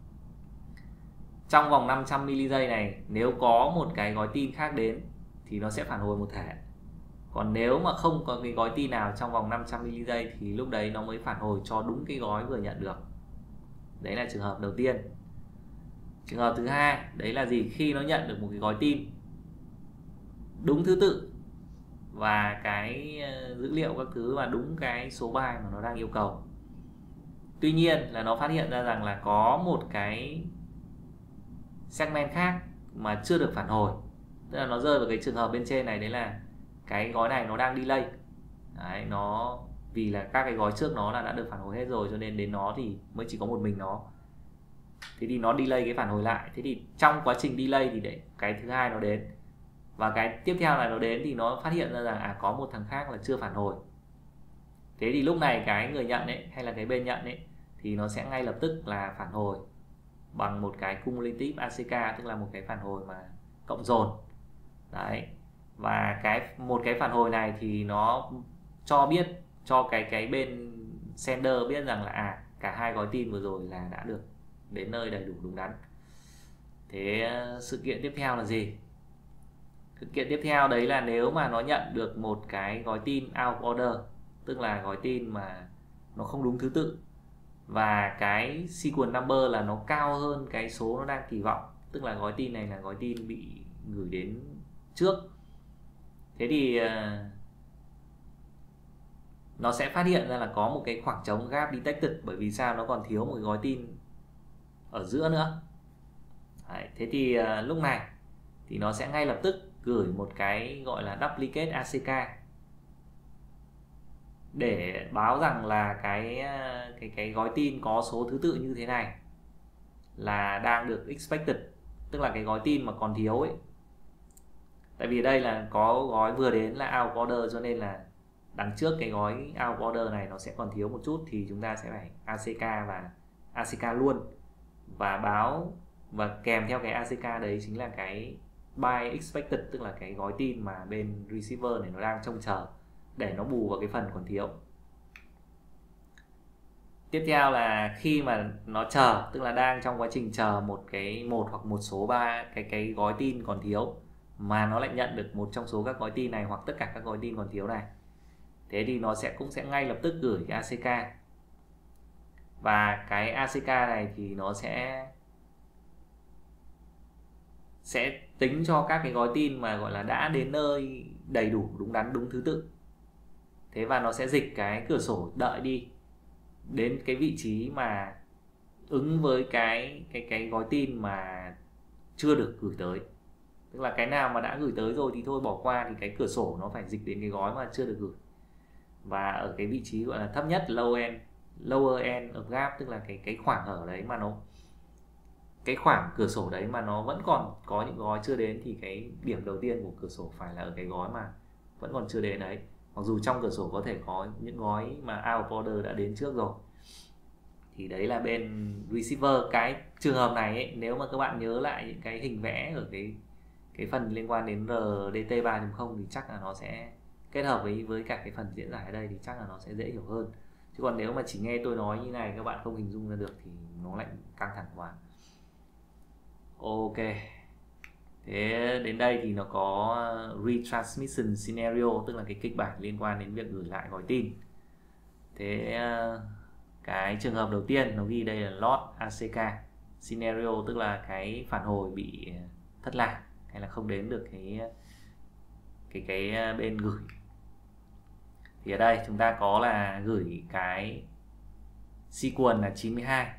Trong vòng năm trăm mi li giây này, nếu có một cái gói tin khác đến thì nó sẽ phản hồi một thể. Còn nếu mà không có cái gói tin nào trong vòng năm trăm mi li giây thì lúc đấy nó mới phản hồi cho đúng cái gói vừa nhận được. Đấy là trường hợp đầu tiên. Trường hợp thứ hai, đấy là gì? Khi nó nhận được một cái gói tin đúng thứ tự và cái dữ liệu các thứ và đúng cái số byte mà nó đang yêu cầu. Tuy nhiên là nó phát hiện ra rằng là có một cái segment khác mà chưa được phản hồi. Tức là nó rơi vào cái trường hợp bên trên này, đấy là cái gói này nó đang delay. Đấy, nó vì là các cái gói trước nó là đã được phản hồi hết rồi, cho nên đến nó thì mới chỉ có một mình nó. Thế thì nó delay cái phản hồi lại. Thế thì trong quá trình delay thì để cái thứ hai nó đến, và cái tiếp theo là nó đến thì nó phát hiện ra rằng à có một thằng khác là chưa phản hồi. Thế thì lúc này cái người nhận ấy, hay là cái bên nhận ấy, thì nó sẽ ngay lập tức là phản hồi bằng một cái cumulative a xê ca, tức là một cái phản hồi mà cộng dồn. Đấy. Và cái một cái phản hồi này thì nó cho biết cho cái cái bên sender biết rằng là à cả hai gói tin vừa rồi là đã được đến nơi đầy đủ đúng đắn. Thế sự kiện tiếp theo là gì? Sự kiện tiếp theo đấy là nếu mà nó nhận được một cái gói tin out of order, tức là gói tin mà nó không đúng thứ tự, và cái sequence number là nó cao hơn cái số nó đang kỳ vọng, tức là gói tin này là gói tin bị gửi đến trước. Thế thì uh, nó sẽ phát hiện ra là có một cái khoảng trống gap detected, bởi vì sao? Nó còn thiếu một cái gói tin ở giữa nữa. Đấy, thế thì uh, lúc này thì nó sẽ ngay lập tức gửi một cái gọi là duplicate a xê ca để báo rằng là cái cái cái gói tin có số thứ tự như thế này là đang được expected, tức là cái gói tin mà còn thiếu ấy. Tại vì đây là có gói vừa đến là out of order, cho nên là đằng trước cái gói out of order này nó sẽ còn thiếu một chút, thì chúng ta sẽ phải a xê ca và a xê ca luôn, và báo và kèm theo cái a xê ca đấy chính là cái by expected, tức là cái gói tin mà bên receiver này nó đang trông chờ để nó bù vào cái phần còn thiếu. Tiếp theo là khi mà nó chờ, tức là đang trong quá trình chờ một cái một hoặc một số ba cái cái gói tin còn thiếu, mà nó lại nhận được một trong số các gói tin này hoặc tất cả các gói tin còn thiếu này. Thế thì nó sẽ cũng sẽ ngay lập tức gửi cái a xê ca. Và cái a xê ca này thì nó sẽ sẽ tính cho các cái gói tin mà gọi là đã đến nơi đầy đủ đúng đắn đúng thứ tự. Thế và nó sẽ dịch cái cửa sổ đợi đi đến cái vị trí mà ứng với cái cái cái gói tin mà chưa được gửi tới. Tức là cái nào mà đã gửi tới rồi thì thôi bỏ qua, thì cái cửa sổ nó phải dịch đến cái gói mà chưa được gửi. Và ở cái vị trí gọi là thấp nhất, low end, lower end of gap, tức là cái cái khoảng ở đấy mà nó cái khoảng cửa sổ đấy mà nó vẫn còn có những gói chưa đến, thì cái điểm đầu tiên của cửa sổ phải là ở cái gói mà vẫn còn chưa đến đấy. Mặc dù trong cửa sổ có thể có những gói mà out of order đã đến trước rồi. Thì đấy là bên receiver. Cái trường hợp này ấy, nếu mà các bạn nhớ lại những cái hình vẽ ở cái cái phần liên quan đến rờ đê tê ba chấm không thì chắc là nó sẽ kết hợp với với cả cái phần diễn giải ở đây thì chắc là nó sẽ dễ hiểu hơn. Chứ còn nếu mà chỉ nghe tôi nói như này các bạn không hình dung ra được thì nó lại căng thẳng quá. Ok, thế đến đây thì nó có retransmission scenario, tức là cái kịch bản liên quan đến việc gửi lại gói tin. Thế cái trường hợp đầu tiên nó ghi đây là lost a xê ca scenario, tức là cái phản hồi bị thất lạc hay là không đến được cái cái cái bên gửi. Thì ở đây chúng ta có là gửi cái sequence là chín mươi hai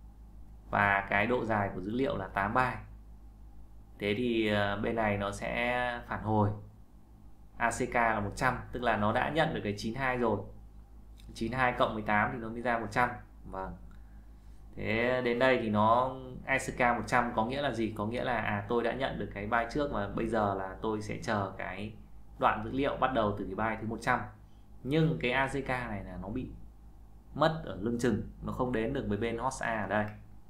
và cái độ dài của dữ liệu là tám byte. Thế thì bên này nó sẽ phản hồi a xê ca là một trăm, tức là nó đã nhận được cái chín mươi hai rồi. chín mươi hai cộng mười tám thì nó mới ra một trăm. Vâng. Thế đến đây thì nó a xê ca một trăm có nghĩa là gì? Có nghĩa là à tôi đã nhận được cái byte trước và bây giờ là tôi sẽ chờ cái đoạn dữ liệu bắt đầu từ cái byte thứ một trăm. Nhưng cái a xê ca này là nó bị mất ở lưng chừng, nó không đến được với bên host A ở đây.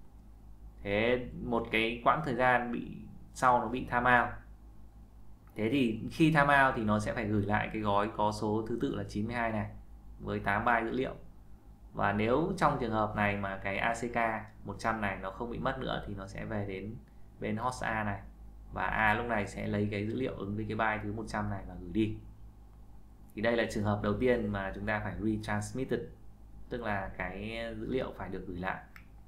Thế một cái quãng thời gian bị sau nó bị time out. Thế thì khi time out thì nó sẽ phải gửi lại cái gói có số thứ tự là chín mươi hai này với tám byte dữ liệu. Và nếu trong trường hợp này mà cái a xê ca một trăm này nó không bị mất nữa thì nó sẽ về đến bên host A này. Và A lúc này sẽ lấy cái dữ liệu ứng với cái byte thứ một trăm này và gửi đi. Thì đây là trường hợp đầu tiên mà chúng ta phải retransmitted, tức là cái dữ liệu phải được gửi lại.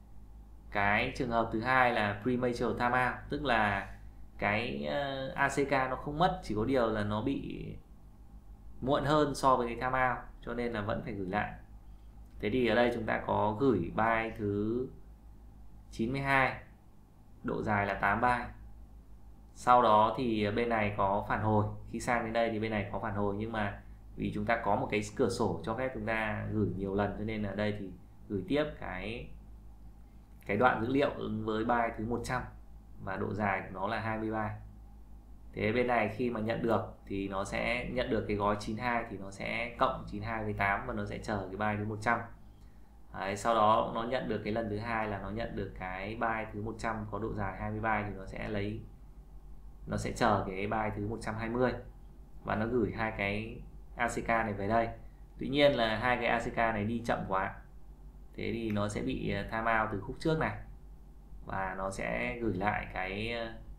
Cái trường hợp thứ hai là premature timeout, tức là cái a xê ca nó không mất, chỉ có điều là nó bị muộn hơn so với cái timeout, cho nên là vẫn phải gửi lại. Thế thì ở đây chúng ta có gửi byte thứ chín mươi hai, độ dài là tám byte. Sau đó thì bên này có phản hồi, khi sang đến đây thì bên này có phản hồi, nhưng mà vì chúng ta có một cái cửa sổ cho phép chúng ta gửi nhiều lần, cho nên ở đây thì gửi tiếp cái cái đoạn dữ liệu ứng với byte thứ một trăm và độ dài của nó là hai mươi byte. Thế bên này khi mà nhận được thì nó sẽ nhận được cái gói chín mươi hai thì nó sẽ cộng chín mươi hai với tám và nó sẽ chờ cái byte thứ một trăm. Đấy, sau đó nó nhận được cái lần thứ hai là nó nhận được cái byte thứ một trăm có độ dài hai mươi byte thì nó sẽ lấy nó sẽ chờ cái byte thứ một trăm hai mươi và nó gửi hai cái a xê ca này về đây. Tuy nhiên là hai cái a xê ca này đi chậm quá, thế thì nó sẽ bị time out từ khúc trước này và nó sẽ gửi lại cái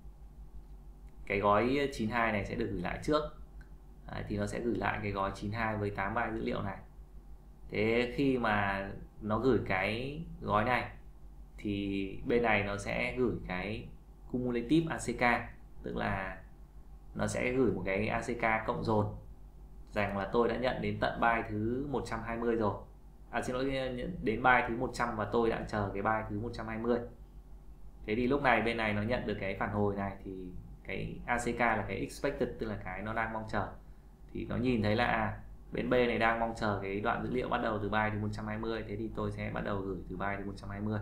cái gói chín mươi hai này sẽ được gửi lại trước. Đấy, thì nó sẽ gửi lại cái gói chín mươi hai với tám byte dữ liệu này. Thế khi mà nó gửi cái gói này thì bên này nó sẽ gửi cái cumulative a xê ca, tức là nó sẽ gửi một cái a xê ca cộng dồn rằng là tôi đã nhận đến tận byte thứ một trăm hai mươi rồi. À xin lỗi, đến byte thứ một trăm và tôi đã chờ cái byte thứ một trăm hai mươi. Thế thì lúc này bên này nó nhận được cái phản hồi này thì cái a xê ca là cái expected, tức là cái nó đang mong chờ. Thì nó nhìn thấy là à, bên B này đang mong chờ cái đoạn dữ liệu bắt đầu từ byte thứ một trăm hai mươi, thế thì tôi sẽ bắt đầu gửi từ byte thứ một trăm hai mươi.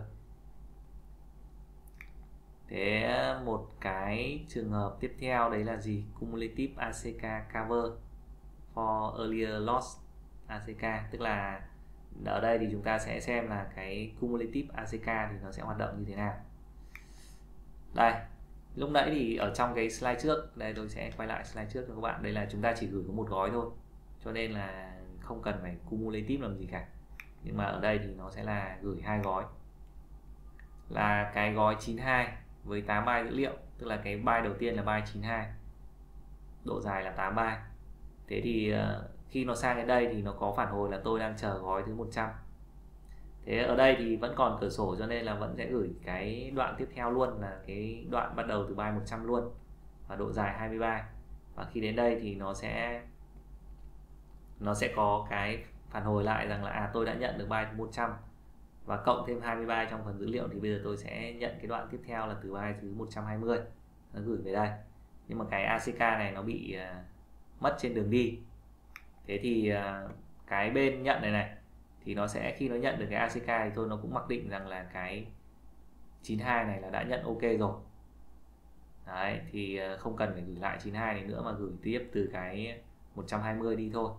Thế một cái trường hợp tiếp theo đấy là gì? Cumulative a xê ca cover for earlier lost a xê ca, tức là ở đây thì chúng ta sẽ xem là cái cumulative a xê ca thì nó sẽ hoạt động như thế nào. Đây, lúc nãy thì ở trong cái slide trước, đây tôi sẽ quay lại slide trước cho các bạn. Đây là chúng ta chỉ gửi có một gói thôi, cho nên là không cần phải cumulative làm gì cả. Nhưng mà ở đây thì nó sẽ là gửi hai gói, là cái gói chín mươi hai với tám byte dữ liệu, tức là cái byte đầu tiên là byte chín mươi hai, độ dài là tám byte. Thế thì khi nó sang đến đây thì nó có phản hồi là tôi đang chờ gói thứ một trăm. Thế ở đây thì vẫn còn cửa sổ, cho nên là vẫn sẽ gửi cái đoạn tiếp theo luôn, là cái đoạn bắt đầu từ byte một trăm luôn và độ dài hai mươi byte. Và khi đến đây thì nó sẽ nó sẽ có cái phản hồi lại rằng là à tôi đã nhận được byte thứ một trăm và cộng thêm hai mươi byte trong phần dữ liệu, thì bây giờ tôi sẽ nhận cái đoạn tiếp theo là từ byte thứ một trăm hai mươi, nó gửi về đây. Nhưng mà cái a xê ca này nó bị uh, mất trên đường đi. Thế thì uh, cái bên nhận này này thì nó sẽ, khi nó nhận được cái a xê ca thì thôi nó cũng mặc định rằng là cái chín mươi hai này là đã nhận ok rồi. Đấy, thì không cần phải gửi lại chín mươi hai này nữa mà gửi tiếp từ cái một trăm hai mươi đi thôi.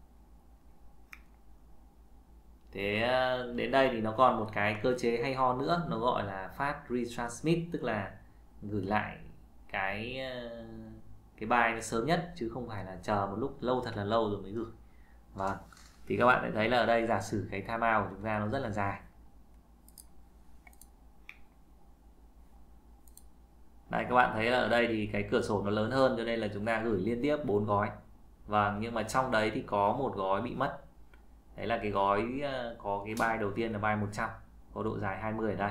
Thế đến đây thì nó còn một cái cơ chế hay ho nữa, nó gọi là fast retransmit, tức là gửi lại cái cái byte nó sớm nhất chứ không phải là chờ một lúc lâu thật là lâu rồi mới gửi. Vâng. Thì các bạn sẽ thấy là ở đây giả sử cái timeout của chúng ta nó rất là dài. Đây các bạn thấy là ở đây thì cái cửa sổ nó lớn hơn cho nên là chúng ta gửi liên tiếp bốn gói. Vâng, nhưng mà trong đấy thì có một gói bị mất. Đấy là cái gói có cái buy đầu tiên là buy một trăm, có độ dài hai mươi ở đây.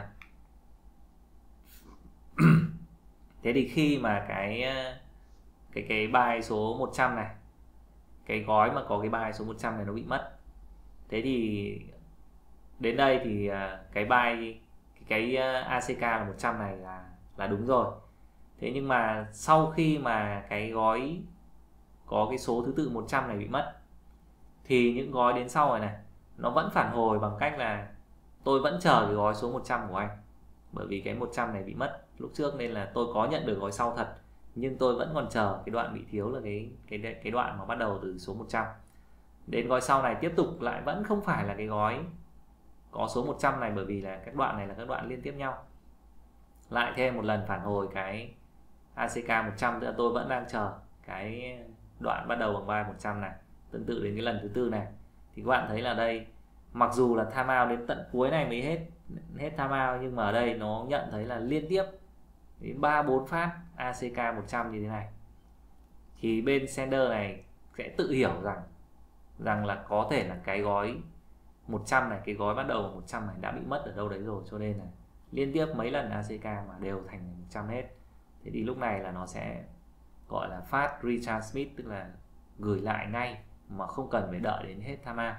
Thế thì khi mà cái cái cái buy số một trăm này, cái gói mà có cái buy số một trăm này nó bị mất. Thế thì đến đây thì cái buy cái, cái a xê ca là một trăm này là là đúng rồi. Thế nhưng mà sau khi mà cái gói có cái số thứ tự một trăm này bị mất thì những gói đến sau này này nó vẫn phản hồi bằng cách là tôi vẫn chờ cái gói số một trăm của anh, bởi vì cái một trăm này bị mất lúc trước nên là tôi có nhận được gói sau thật, nhưng tôi vẫn còn chờ cái đoạn bị thiếu là cái cái cái đoạn mà bắt đầu từ số một trăm. Đến gói sau này tiếp tục lại vẫn không phải là cái gói có số một trăm này, bởi vì là các đoạn này là các đoạn liên tiếp nhau. Lại thêm một lần phản hồi cái a xê ca một trăm, tức là tôi vẫn đang chờ cái đoạn bắt đầu bằng buy một trăm này. Tương tự đến cái lần thứ tư này thì các bạn thấy là đây mặc dù là timeout đến tận cuối này mới hết hết timeout, nhưng mà ở đây nó nhận thấy là liên tiếp ba bốn phát a xê ca một trăm như thế này. Thì bên sender này sẽ tự hiểu rằng rằng là có thể là cái gói một trăm này, cái gói bắt đầu một trăm này đã bị mất ở đâu đấy rồi, cho nên là liên tiếp mấy lần a xê ca mà đều thành một trăm hết. Thế thì lúc này là nó sẽ gọi là fast retransmit, tức là gửi lại ngay mà không cần phải đợi đến hết timeout.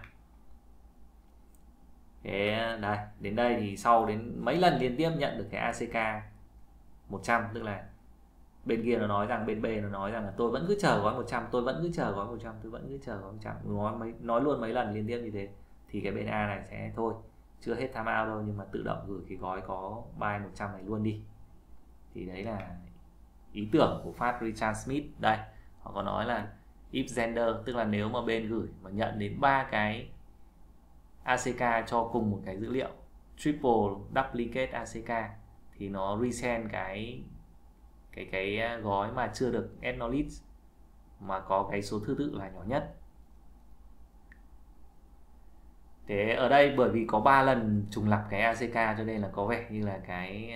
Thế đây, đến đây thì sau đến mấy lần liên tiếp nhận được cái a xê ca một trăm, tức là bên kia nó nói rằng, bên B nó nói rằng là tôi vẫn cứ chờ gói một trăm, tôi vẫn cứ chờ gói một trăm, tôi vẫn cứ chờ gói một trăm, nói mấy nói luôn mấy lần liên tiếp như thế, thì cái bên A này sẽ thôi, chưa hết timeout đâu, nhưng mà tự động gửi cái gói có buy một trăm này luôn đi. Thì đấy là ý tưởng của fast retransmit. Đây, họ có nói là if sender, tức là nếu mà bên gửi mà nhận đến ba cái a xê ca cho cùng một cái dữ liệu, triple duplicate a xê ca, thì nó resend cái cái cái gói mà chưa được acknowledge mà có cái số thứ tự là nhỏ nhất. Thế ở đây bởi vì có ba lần trùng lặp cái a xê ca cho nên là có vẻ như là cái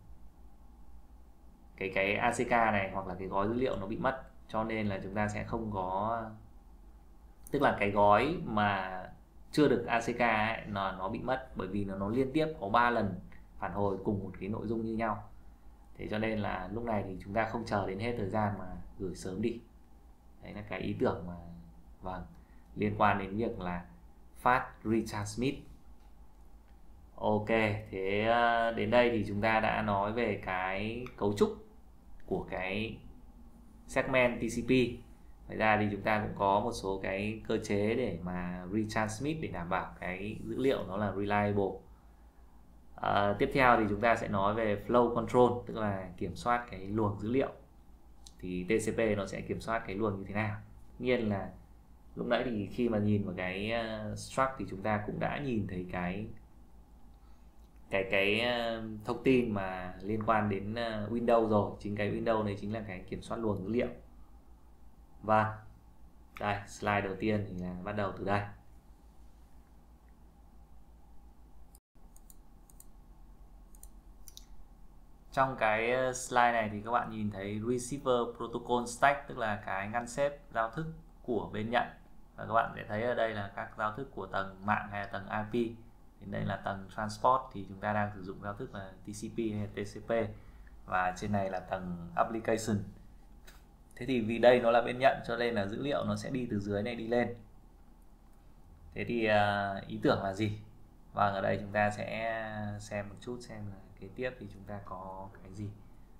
cái cái a xê ca này hoặc là cái gói dữ liệu nó bị mất, cho nên là chúng ta sẽ không có, tức là cái gói mà chưa được a xê ca ấy, nó nó bị mất bởi vì nó nó liên tiếp có ba lần phản hồi cùng một cái nội dung như nhau. Thế cho nên là lúc này thì chúng ta không chờ đến hết thời gian mà gửi sớm đi. Đấy là cái ý tưởng mà vâng liên quan đến việc là fast retransmit. Ok, thế đến đây thì chúng ta đã nói về cái cấu trúc của cái segment tê xê pê. Ngoài ra thì chúng ta cũng có một số cái cơ chế để mà retransmit để đảm bảo cái dữ liệu nó là reliable. À, tiếp theo thì chúng ta sẽ nói về flow control, tức là kiểm soát cái luồng dữ liệu. Thì tê xê pê nó sẽ kiểm soát cái luồng như thế nào. Tất nhiên là lúc nãy thì khi mà nhìn vào cái struct thì chúng ta cũng đã nhìn thấy cái cái cái thông tin mà liên quan đến Windows rồi. Chính cái Windows này chính là cái kiểm soát luồng dữ liệu. Và đây, slide đầu tiên thì là bắt đầu từ đây. Trong cái slide này thì các bạn nhìn thấy receiver protocol stack, tức là cái ngăn xếp giao thức của bên nhận. Và các bạn sẽ thấy ở đây là các giao thức của tầng mạng hay là tầng i pê. Đến đây là tầng transport thì chúng ta đang sử dụng giao thức là tê xê pê hay tê xê pê. Và trên này là tầng application. Thế thì vì đây nó là bên nhận cho nên là dữ liệu nó sẽ đi từ dưới này đi lên. Thế thì uh, ý tưởng là gì? Vâng, ở đây chúng ta sẽ xem một chút xem là kế tiếp thì chúng ta có cái gì.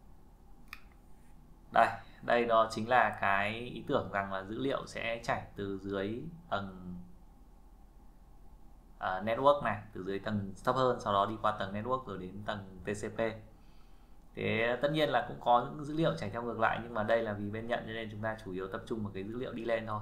Đây, đây đó chính là cái ý tưởng rằng là dữ liệu sẽ chảy từ dưới tầng uh, network này, từ dưới tầng thấp hơn, sau đó đi qua tầng network rồi đến tầng tê xê pê. Thế tất nhiên là cũng có những dữ liệu chảy theo ngược lại, nhưng mà đây là vì bên nhận cho nên chúng ta chủ yếu tập trung vào cái dữ liệu đi lên thôi.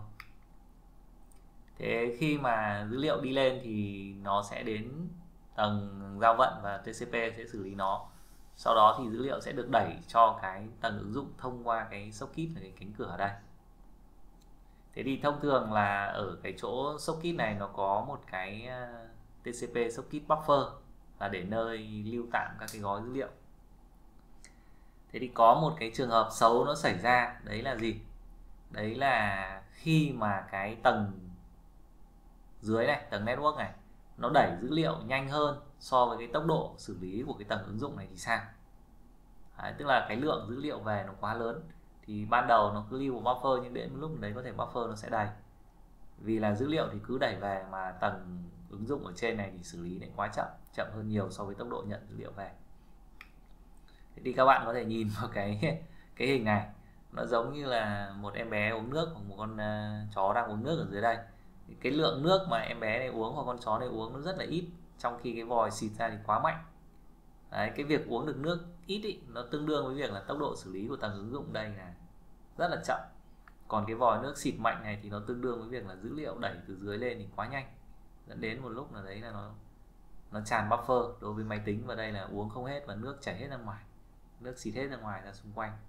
Thế khi mà dữ liệu đi lên thì nó sẽ đến tầng giao vận và tê xê pê sẽ xử lý nó. Sau đó thì dữ liệu sẽ được đẩy cho cái tầng ứng dụng thông qua cái socket và cái cánh cửa ở đây. Thế thì thông thường là ở cái chỗ socket này nó có một cái uh, tê xê pê socket buffer là để nơi lưu tạm các cái gói dữ liệu. Thế thì có một cái trường hợp xấu nó xảy ra, đấy là gì? Đấy là khi mà cái tầng dưới này, tầng network này, nó đẩy dữ liệu nhanh hơn so với cái tốc độ xử lý của cái tầng ứng dụng này thì sao? Đấy, tức là cái lượng dữ liệu về nó quá lớn, thì ban đầu nó cứ lưu vào buffer, nhưng đến một lúc đấy có thể buffer nó sẽ đầy, vì là dữ liệu thì cứ đẩy về mà tầng ứng dụng ở trên này thì xử lý lại quá chậm, chậm hơn nhiều so với tốc độ nhận dữ liệu về. Thế thì các bạn có thể nhìn vào cái cái hình này, nó giống như là một em bé uống nước hoặc một con uh, chó đang uống nước ở dưới đây. Cái lượng nước mà em bé này uống hoặc con chó này uống nó rất là ít, trong khi cái vòi xịt ra thì quá mạnh. Đấy, cái việc uống được nước ít ý, nó tương đương với việc là tốc độ xử lý của tầng ứng dụng đây là rất là chậm. Còn cái vòi nước xịt mạnh này thì nó tương đương với việc là dữ liệu đẩy từ dưới lên thì quá nhanh, dẫn đến một lúc là đấy là nó nó tràn buffer đối với máy tính, và đây là uống không hết và nước chảy hết ra ngoài, nước xịt hết ra ngoài ra xung quanh.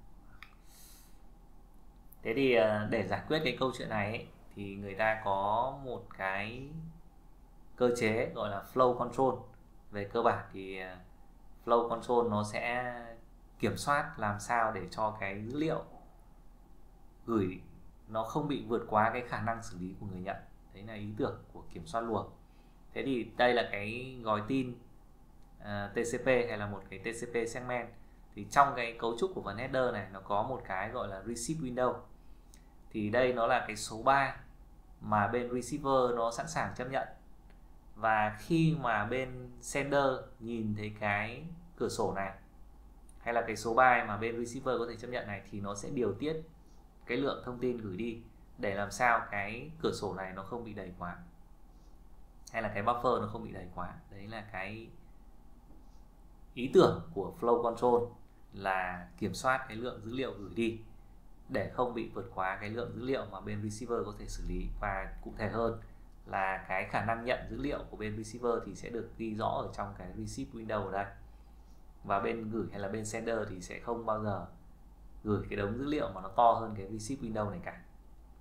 Thế thì để giải quyết cái câu chuyện này ấy, thì người ta có một cái cơ chế gọi là flow control. Về cơ bản thì flow control nó sẽ kiểm soát làm sao để cho cái dữ liệu gửi nó không bị vượt quá cái khả năng xử lý của người nhận. Đấy là ý tưởng của kiểm soát luồng. Thế thì đây là cái gói tin uh, tê xê pê hay là một cái tê xê pê segment. Thì trong cái cấu trúc của phần header này nó có một cái gọi là receive window. Thì đây nó là cái số ba mà bên receiver nó sẵn sàng chấp nhận. Và khi mà bên sender nhìn thấy cái cửa sổ này, hay là cái số byte mà bên receiver có thể chấp nhận này, thì nó sẽ điều tiết cái lượng thông tin gửi đi để làm sao cái cửa sổ này nó không bị đầy quá, hay là cái buffer nó không bị đầy quá. Đấy là cái ý tưởng của flow control, là kiểm soát cái lượng dữ liệu gửi đi để không bị vượt quá cái lượng dữ liệu mà bên receiver có thể xử lý. Và cụ thể hơn là cái khả năng nhận dữ liệu của bên receiver thì sẽ được ghi rõ ở trong cái receive window ở đây, và bên gửi hay là bên sender thì sẽ không bao giờ gửi cái đống dữ liệu mà nó to hơn cái receive window này cả.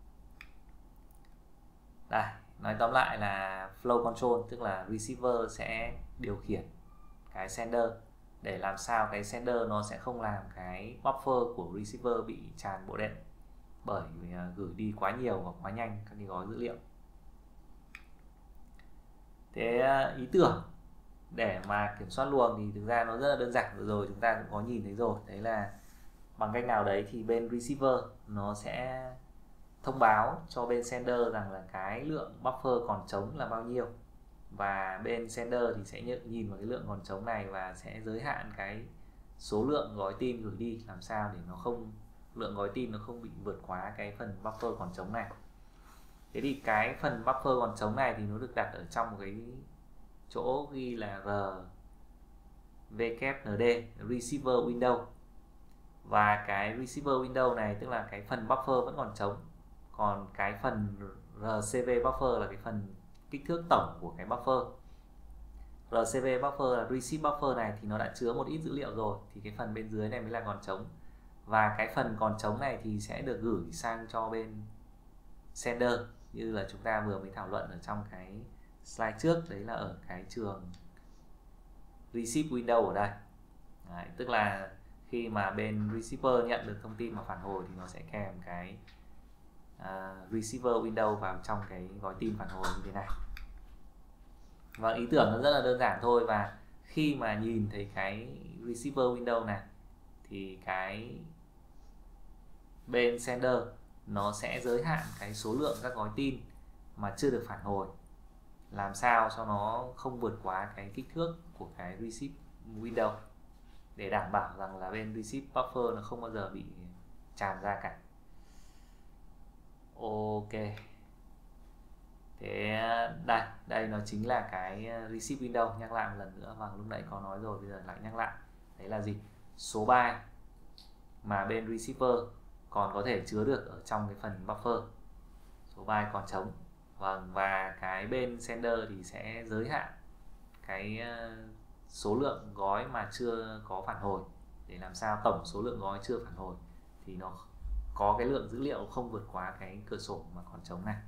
Đây, nói tóm lại là flow control tức là receiver sẽ điều khiển cái sender để làm sao cái sender nó sẽ không làm cái buffer của receiver bị tràn bộ đệm bởi vì gửi đi quá nhiều và quá nhanh các cái gói dữ liệu. Thế ý tưởng để mà kiểm soát luồng thì thực ra nó rất là đơn giản, vừa rồi chúng ta cũng có nhìn thấy rồi. Đấy là bằng cách nào đấy thì bên receiver nó sẽ thông báo cho bên sender rằng là cái lượng buffer còn trống là bao nhiêu, và bên sender thì sẽ nhìn vào cái lượng còn trống này và sẽ giới hạn cái số lượng gói tin gửi đi, làm sao để nó không lượng gói tin nó không bị vượt quá cái phần buffer còn trống này. Thế thì cái phần buffer còn trống này thì nó được đặt ở trong một cái chỗ ghi là R W N D, receiver window. Và cái receiver window này tức là cái phần buffer vẫn còn trống, còn cái phần R C V buffer là cái phần kích thước tổng của cái buffer. R C V buffer là receive buffer này thì nó đã chứa một ít dữ liệu rồi, thì cái phần bên dưới này mới là còn trống. Và cái phần còn trống này thì sẽ được gửi sang cho bên sender, như là chúng ta vừa mới thảo luận ở trong cái slide trước, đấy là ở cái trường receive window ở đây. Đấy, tức là khi mà bên receiver nhận được thông tin mà phản hồi thì nó sẽ kèm cái uh, receiver window vào trong cái gói tin phản hồi như thế này. Và ý tưởng nó rất là đơn giản thôi, và khi mà nhìn thấy cái receiver window này thì cái bên sender nó sẽ giới hạn cái số lượng các gói tin mà chưa được phản hồi, làm sao cho nó không vượt quá cái kích thước của cái receive window, để đảm bảo rằng là bên receive buffer nó không bao giờ bị tràn ra cả. Ok. Thế đây, đây nó chính là cái receive window. Nhắc lại một lần nữa, và lúc nãy có nói rồi, bây giờ lại nhắc lại. Đấy là gì? Số byte mà bên receiver còn có thể chứa được ở trong cái phần buffer, số byte còn trống. Vâng, và cái bên sender thì sẽ giới hạn cái số lượng gói mà chưa có phản hồi, để làm sao tổng số lượng gói chưa phản hồi thì nó có cái lượng dữ liệu không vượt quá cái cửa sổ mà còn trống này.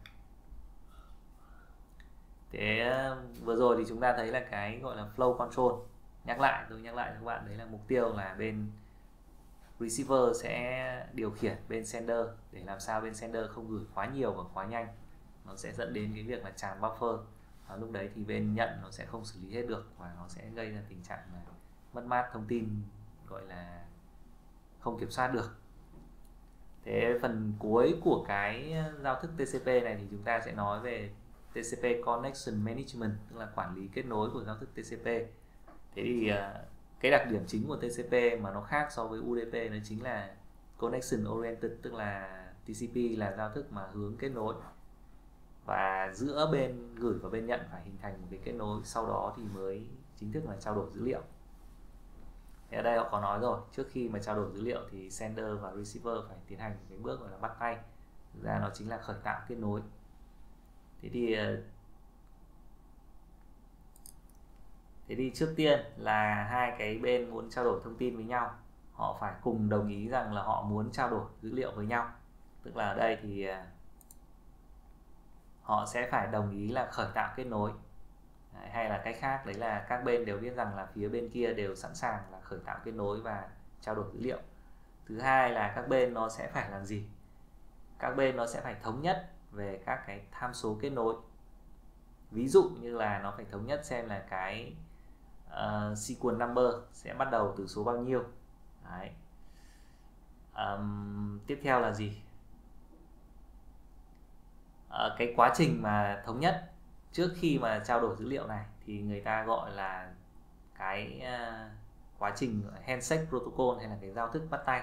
Thế vừa rồi thì chúng ta thấy là cái gọi là flow control. Nhắc lại, tôi nhắc lại cho các bạn, đấy là mục tiêu là bên receiver sẽ điều khiển bên sender để làm sao bên sender không gửi quá nhiều và quá nhanh, nó sẽ dẫn đến cái việc là tràn buffer, và lúc đấy thì bên nhận nó sẽ không xử lý hết được và nó sẽ gây ra tình trạng là mất mát thông tin, gọi là không kiểm soát được. Thế phần cuối của cái giao thức tê xê pê này thì chúng ta sẽ nói về tê xê pê Connection Management, tức là quản lý kết nối của giao thức tê xê pê. Thế thì cái đặc điểm chính của tê xê pê mà nó khác so với u đê pê nó chính là Connection Oriented, tức là tê xê pê là giao thức mà hướng kết nối, và giữa bên gửi và bên nhận phải hình thành một cái kết nối, sau đó thì mới chính thức là trao đổi dữ liệu. Thế ở đây họ có nói rồi, trước khi mà trao đổi dữ liệu thì sender và receiver phải tiến hành cái bước gọi là bắt tay, thực ra nó chính là khởi tạo kết nối. Thế thì Thế thì trước tiên là hai cái bên muốn trao đổi thông tin với nhau, họ phải cùng đồng ý rằng là họ muốn trao đổi dữ liệu với nhau. Tức là ở đây thì họ sẽ phải đồng ý là khởi tạo kết nối. Đấy, hay là cách khác đấy là các bên đều biết rằng là phía bên kia đều sẵn sàng là khởi tạo kết nối và trao đổi dữ liệu. Thứ hai là các bên nó sẽ phải làm gì? Các bên nó sẽ phải thống nhất về các cái tham số kết nối. Ví dụ như là nó phải thống nhất xem là cái uh, sequence number sẽ bắt đầu từ số bao nhiêu. Đấy. Um, tiếp theo là gì? Uh, cái quá trình mà thống nhất trước khi mà trao đổi dữ liệu này thì người ta gọi là cái uh, quá trình handshake protocol, hay là cái giao thức bắt tay.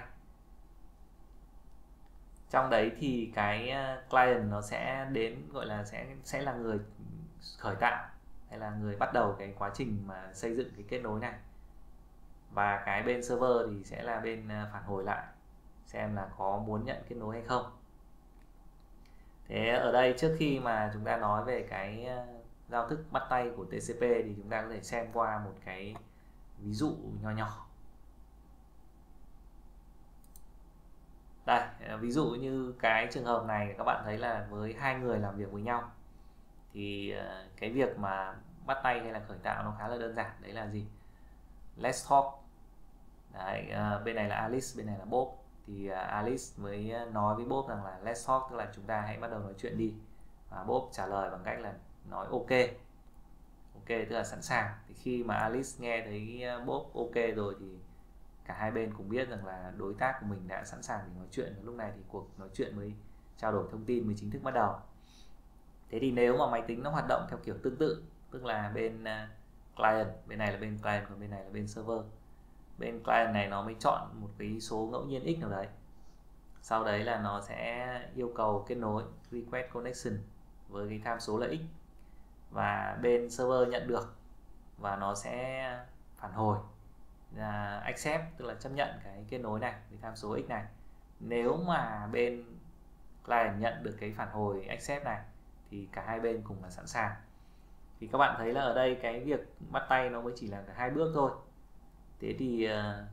Trong đấy thì cái client nó sẽ đến, gọi là sẽ sẽ là người khởi tạo hay là người bắt đầu cái quá trình mà xây dựng cái kết nối này, và cái bên server thì sẽ là bên phản hồi lại xem là có muốn nhận kết nối hay không. Thế ở đây trước khi mà chúng ta nói về cái giao thức bắt tay của tê xê pê thì chúng ta có thể xem qua một cái ví dụ nho nhỏ. Đây, ví dụ như cái trường hợp này các bạn thấy là với hai người làm việc với nhau thì cái việc mà bắt tay hay là khởi tạo nó khá là đơn giản. Đấy là gì? Let's talk. Đấy, bên này là Alice, bên này là Bob. Thì Alice mới nói với Bob rằng là let's talk, tức là chúng ta hãy bắt đầu nói chuyện đi. Và Bob trả lời bằng cách là nói ok. Ok, tức là sẵn sàng. Thì khi mà Alice nghe thấy Bob ok rồi thì cả hai bên cũng biết rằng là đối tác của mình đã sẵn sàng để nói chuyện. Lúc này thì cuộc nói chuyện mới, trao đổi thông tin mới chính thức bắt đầu. Thế thì nếu mà máy tính nó hoạt động theo kiểu tương tự, tức là bên client, bên này là bên client, còn bên này là bên server. Bên client này nó mới chọn một cái số ngẫu nhiên x nào đấy, sau đấy là nó sẽ yêu cầu kết nối, request connection với cái tham số là x, và bên server nhận được và nó sẽ phản hồi là accept, tức là chấp nhận cái kết nối này với tham số x này. Nếu mà bên client nhận được cái phản hồi accept này thì cả hai bên cùng là sẵn sàng. Thì các bạn thấy là ở đây cái việc bắt tay nó mới chỉ là hai bước thôi. Thế thì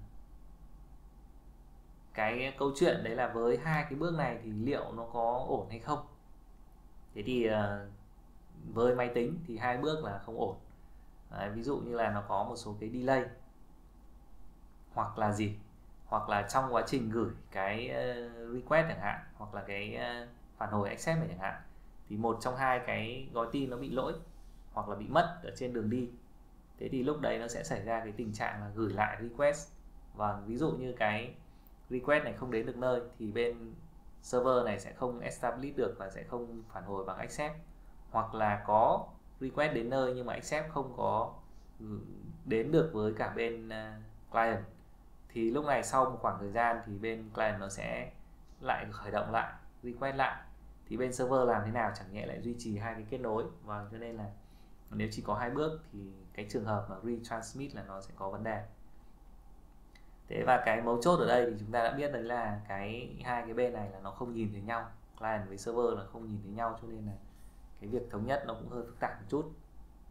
cái câu chuyện đấy là với hai cái bước này thì liệu nó có ổn hay không? Thế thì với máy tính thì hai bước là không ổn. Đấy, ví dụ như là nó có một số cái delay, hoặc là gì? Hoặc là trong quá trình gửi cái request chẳng hạn, hoặc là cái phản hồi accept này chẳng hạn, thì một trong hai cái gói tin nó bị lỗi hoặc là bị mất ở trên đường đi. Thế thì lúc đấy nó sẽ xảy ra cái tình trạng là gửi lại request, và ví dụ như cái request này không đến được nơi thì bên server này sẽ không establish được và sẽ không phản hồi bằng accept, hoặc là có request đến nơi nhưng mà accept không có đến được với cả bên client. Thì lúc này sau một khoảng thời gian thì bên client nó sẽ lại khởi động lại, request lại. Thì bên server làm thế nào chẳng nhẽ lại duy trì hai cái kết nối, và cho nên là nếu chỉ có hai bước thì cái trường hợp mà retransmit là nó sẽ có vấn đề. Thế và cái mấu chốt ở đây thì chúng ta đã biết đấy là cái hai cái bên này là nó không nhìn thấy nhau, client với server là không nhìn thấy nhau, cho nên là cái việc thống nhất nó cũng hơi phức tạp một chút.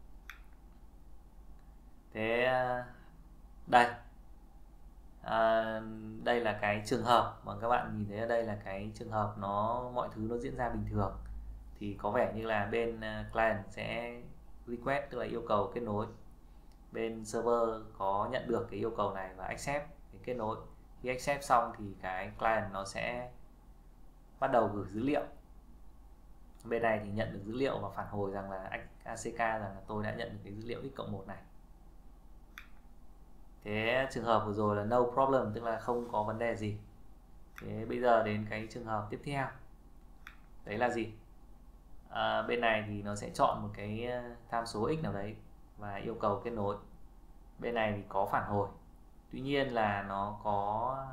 Thế đây à, đây là cái trường hợp mà các bạn nhìn thấy ở đây là cái trường hợp nó mọi thứ nó diễn ra bình thường, thì có vẻ như là bên client sẽ request, tức là yêu cầu kết nối, bên server có nhận được cái yêu cầu này và accept cái kết nối. Khi accept xong thì cái client nó sẽ bắt đầu gửi dữ liệu. Bên này thì nhận được dữ liệu và phản hồi rằng là a xê ca rằng là tôi đã nhận được cái dữ liệu x cộng một này. Thế trường hợp vừa rồi là no problem, tức là không có vấn đề gì. Thế bây giờ đến cái trường hợp tiếp theo, đấy là gì? À, bên này thì nó sẽ chọn một cái tham số x nào đấy và yêu cầu kết nối. Bên này thì có phản hồi, tuy nhiên là nó có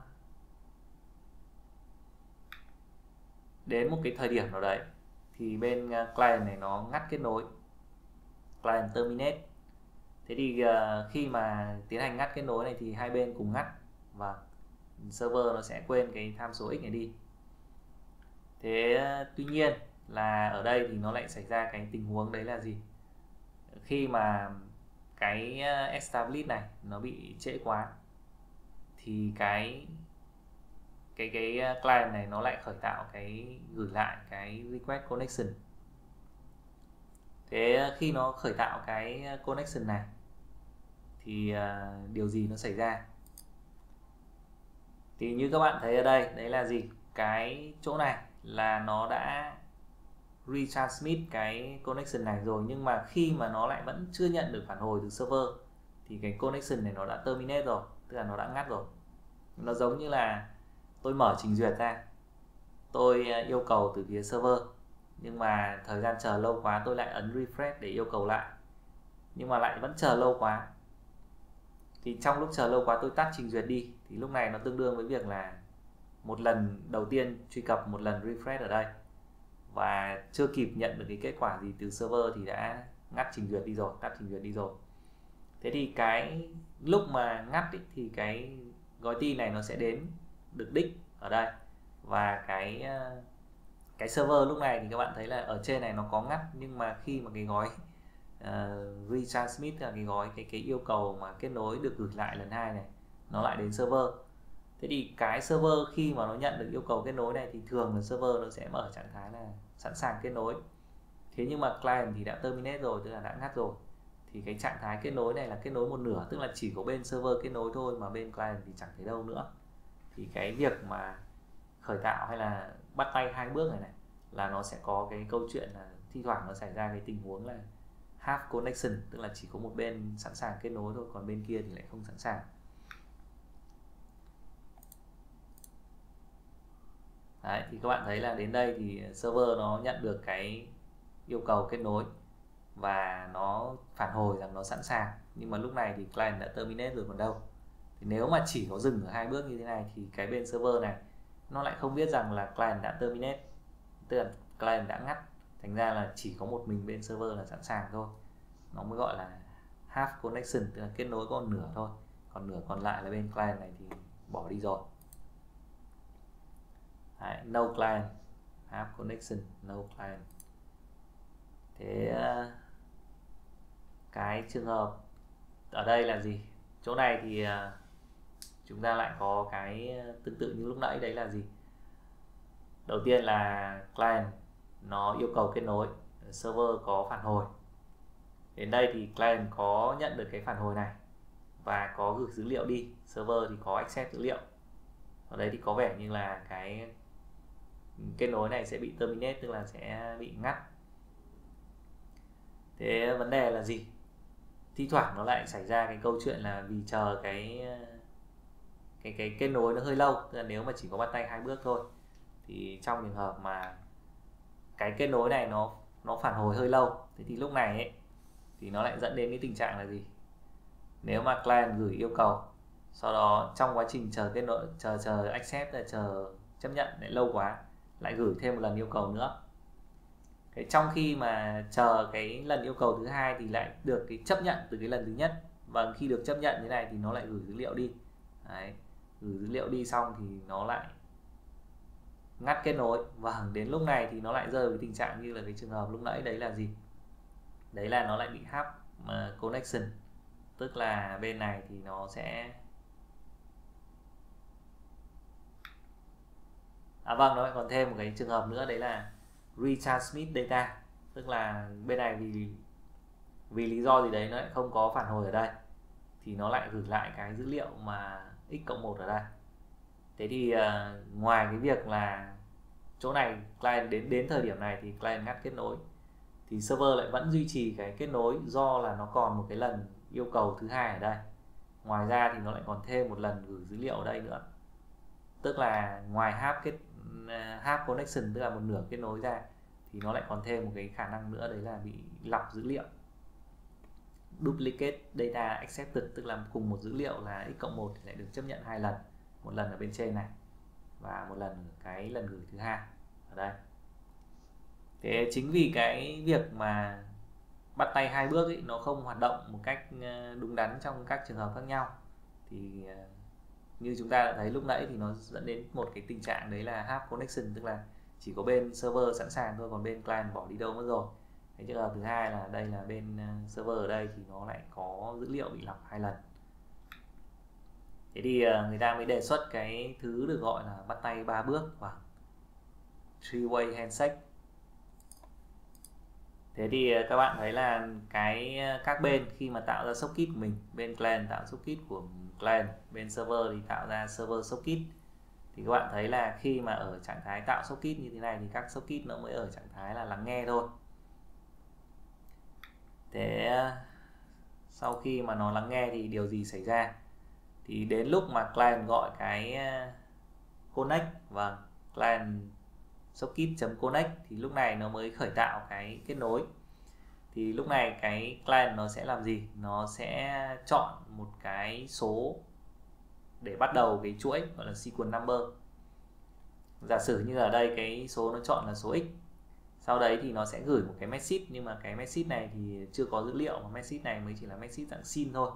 đến một cái thời điểm nào đấy thì bên client này nó ngắt kết nối, client terminate. Thế thì uh, khi mà tiến hành ngắt kết nối này thì hai bên cùng ngắt và server nó sẽ quên cái tham số x này đi. Thế uh, tuy nhiên là ở đây thì nó lại xảy ra cái tình huống đấy là gì? Khi mà cái uh, establish này nó bị trễ quá thì cái cái cái client này nó lại khởi tạo cái gửi lại cái request connection. Thế khi nó khởi tạo cái connection này thì uh, điều gì nó xảy ra? Thì như các bạn thấy ở đây, đấy là gì? Cái chỗ này là nó đã retransmit cái connection này rồi, nhưng mà khi mà nó lại vẫn chưa nhận được phản hồi từ server thì cái connection này nó đã terminate rồi, tức là nó đã ngắt rồi. Nó giống như là tôi mở trình duyệt ra, tôi yêu cầu từ phía server, nhưng mà thời gian chờ lâu quá tôi lại ấn refresh để yêu cầu lại, nhưng mà lại vẫn chờ lâu quá. Thì trong lúc chờ lâu quá tôi tắt trình duyệt đi, thì lúc này nó tương đương với việc là một lần đầu tiên truy cập, một lần refresh ở đây, và chưa kịp nhận được cái kết quả gì từ server thì đã ngắt trình duyệt đi rồi, tắt trình duyệt đi rồi. Thế thì cái lúc mà ngắt ý, thì cái gói tin này nó sẽ đến được đích ở đây, và cái cái server lúc này thì các bạn thấy là ở trên này nó có ngắt, nhưng mà khi mà cái gói uh, retransmit là cái gói cái cái yêu cầu mà kết nối được gửi lại lần hai này nó lại đến server. Thế thì cái server khi mà nó nhận được yêu cầu kết nối này thì thường là server nó sẽ mở trạng thái là sẵn sàng kết nối. Thế nhưng mà client thì đã terminate rồi, tức là đã ngắt rồi, thì cái trạng thái kết nối này là kết nối một nửa, tức là chỉ có bên server kết nối thôi mà bên client thì chẳng thấy đâu nữa. Thì cái việc mà khởi tạo hay là bắt tay hai bước này này là nó sẽ có cái câu chuyện là thi thoảng nó xảy ra cái tình huống là half connection, tức là chỉ có một bên sẵn sàng kết nối thôi, còn bên kia thì lại không sẵn sàng. Đấy, thì các bạn thấy là đến đây thì server nó nhận được cái yêu cầu kết nối và nó phản hồi rằng nó sẵn sàng, nhưng mà lúc này thì client đã terminate rồi còn đâu. Thì nếu mà chỉ có dừng ở hai bước như thế này thì cái bên server này nó lại không biết rằng là client đã terminate, tức là client đã ngắt, thành ra là chỉ có một mình bên server là sẵn sàng thôi, nó mới gọi là half connection, tức là kết nối có một nửa thôi, còn nửa còn lại là bên client này thì bỏ đi rồi. Đấy, no client, half connection, no client. Thế cái trường hợp ở đây là gì? Chỗ này thì chúng ta lại có cái tương tự như lúc nãy, đấy là gì? Đầu tiên là client nó yêu cầu kết nối, server có phản hồi. Đến đây thì client có nhận được cái phản hồi này và có gửi dữ liệu đi, server thì có accept dữ liệu. Ở đây thì có vẻ như là cái kết nối này sẽ bị terminate, tức là sẽ bị ngắt. Thế vấn đề là gì? Thi thoảng nó lại xảy ra cái câu chuyện là vì chờ cái cái cái kết nối nó hơi lâu, tức là nếu mà chỉ có bắt tay hai bước thôi thì trong trường hợp mà cái kết nối này nó nó phản hồi hơi lâu, thế thì lúc này ấy, thì nó lại dẫn đến cái tình trạng là gì? Nếu mà client gửi yêu cầu, sau đó trong quá trình chờ kết nối, chờ chờ accept là chờ chấp nhận lại lâu quá, lại gửi thêm một lần yêu cầu nữa. Thế trong khi mà chờ cái lần yêu cầu thứ hai thì lại được cái chấp nhận từ cái lần thứ nhất, và khi được chấp nhận như này thì nó lại gửi dữ liệu đi. Đấy, gửi dữ liệu đi xong thì nó lại ngắt kết nối, và đến lúc này thì nó lại rơi vào tình trạng như là cái trường hợp lúc nãy, đấy là gì? Đấy là nó lại bị half connection, tức là bên này thì nó sẽ À vâng, nó lại còn thêm một cái trường hợp nữa, đấy là retransmit data, tức là bên này vì vì lý do gì đấy nó lại không có phản hồi ở đây thì nó lại gửi lại cái dữ liệu mà x cộng một ở đây. Thế thì uh, ngoài cái việc là chỗ này client đến đến thời điểm này thì client ngắt kết nối, thì server lại vẫn duy trì cái kết nối do là nó còn một cái lần yêu cầu thứ hai ở đây. Ngoài ra thì nó lại còn thêm một lần gửi dữ liệu ở đây nữa, tức là ngoài half kết uh, half connection, tức là một nửa kết nối ra, thì nó lại còn thêm một cái khả năng nữa, đấy là bị lọc dữ liệu, duplicate data accepted, tức là cùng một dữ liệu là x cộng một thì lại được chấp nhận hai lần, một lần ở bên trên này và một lần cái lần gửi thứ hai ở đây. Thế chính vì cái việc mà bắt tay hai bước ấy, nó không hoạt động một cách đúng đắn trong các trường hợp khác nhau, thì như chúng ta đã thấy lúc nãy thì nó dẫn đến một cái tình trạng đấy là half connection, tức là chỉ có bên server sẵn sàng thôi, còn bên client bỏ đi đâu mất rồi. Cái trường hợp thứ hai là đây là bên server ở đây thì nó lại có dữ liệu bị lọc hai lần. Thế thì người ta mới đề xuất cái thứ được gọi là bắt tay ba bước và three way handshake. Thế thì các bạn thấy là cái các bên khi mà tạo ra socket của mình, bên client tạo socket của client, bên server thì tạo ra server socket, thì các bạn thấy là khi mà ở trạng thái tạo socket như thế này thì các socket nó mới ở trạng thái là lắng nghe thôi. Thế sau khi mà nó lắng nghe thì điều gì xảy ra? Thì đến lúc mà client gọi cái connect và client socket.connect thì lúc này nó mới khởi tạo cái kết nối. Thì lúc này cái client nó sẽ làm gì? Nó sẽ chọn một cái số để bắt đầu cái chuỗi gọi là sequence number. Giả sử như ở đây cái số nó chọn là số x. Sau đấy thì nó sẽ gửi một cái message, nhưng mà cái message này thì chưa có dữ liệu, mà message này mới chỉ là message dạng xin thôi.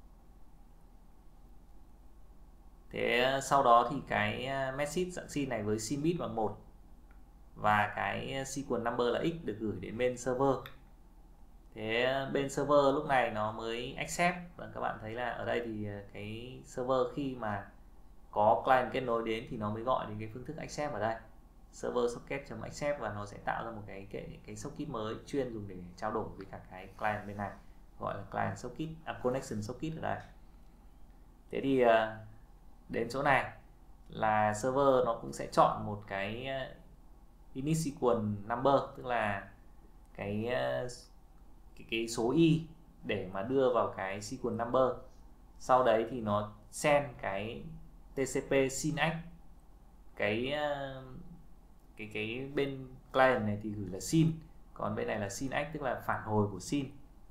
Thế sau đó thì cái message dạng xin này với xin bit bằng một và cái sequence number là x được gửi đến bên server. Thế bên server lúc này nó mới accept, và các bạn thấy là ở đây thì cái server khi mà có client kết nối đến thì nó mới gọi đến cái phương thức accept ở đây, server socket.accept, và nó sẽ tạo ra một cái cái cái socket mới chuyên dùng để trao đổi với cả cái client bên này, gọi là client socket, à, connection socket ở đây. Thế thì đến chỗ này là server nó cũng sẽ chọn một cái init sequence number, tức là cái cái, cái số y để mà đưa vào cái sequence number. Sau đấy thì nó send cái tcp sync, cái cái cái bên client này thì gửi là sin, còn bên này là sync, tức là phản hồi của sin.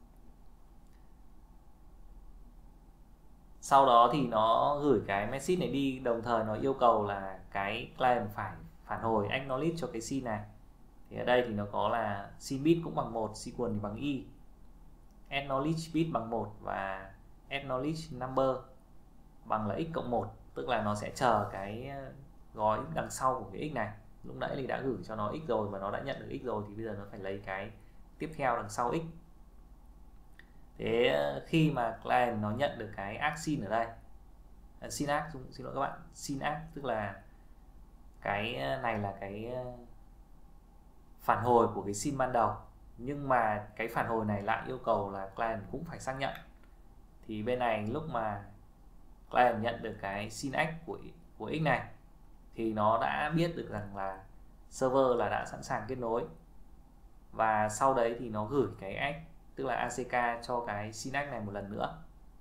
Sau đó thì nó gửi cái message này đi, đồng thời nó yêu cầu là cái client phải phản hồi acknowledge cho cái sin này. Thì ở đây thì nó có là sin bit cũng bằng một, sequence thì bằng y, acknowledge bit bằng một và acknowledge number bằng là x cộng một, tức là nó sẽ chờ cái gói đằng sau của cái x này. Lúc nãy thì đã gửi cho nó x rồi và nó đã nhận được x rồi, thì bây giờ nó phải lấy cái tiếp theo đằng sau x. Thế khi mà client nó nhận được cái ask sin ở đây, à, sin ask, xin lỗi các bạn, sin ask tức là cái này là cái phản hồi của cái sin ban đầu, nhưng mà cái phản hồi này lại yêu cầu là client cũng phải xác nhận. Thì bên này lúc mà client nhận được cái sin ask của của x này thì nó đã biết được rằng là server là đã sẵn sàng kết nối, và sau đấy thì nó gửi cái ask, tức là a xê ca cho cái sin ask này một lần nữa,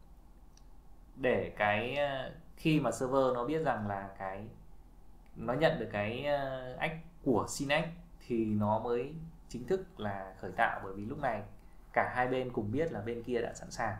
để cái khi mà server nó biết rằng là cái nó nhận được cái ask của sin ask thì nó mới chính thức là khởi tạo, bởi vì lúc này cả hai bên cùng biết là bên kia đã sẵn sàng.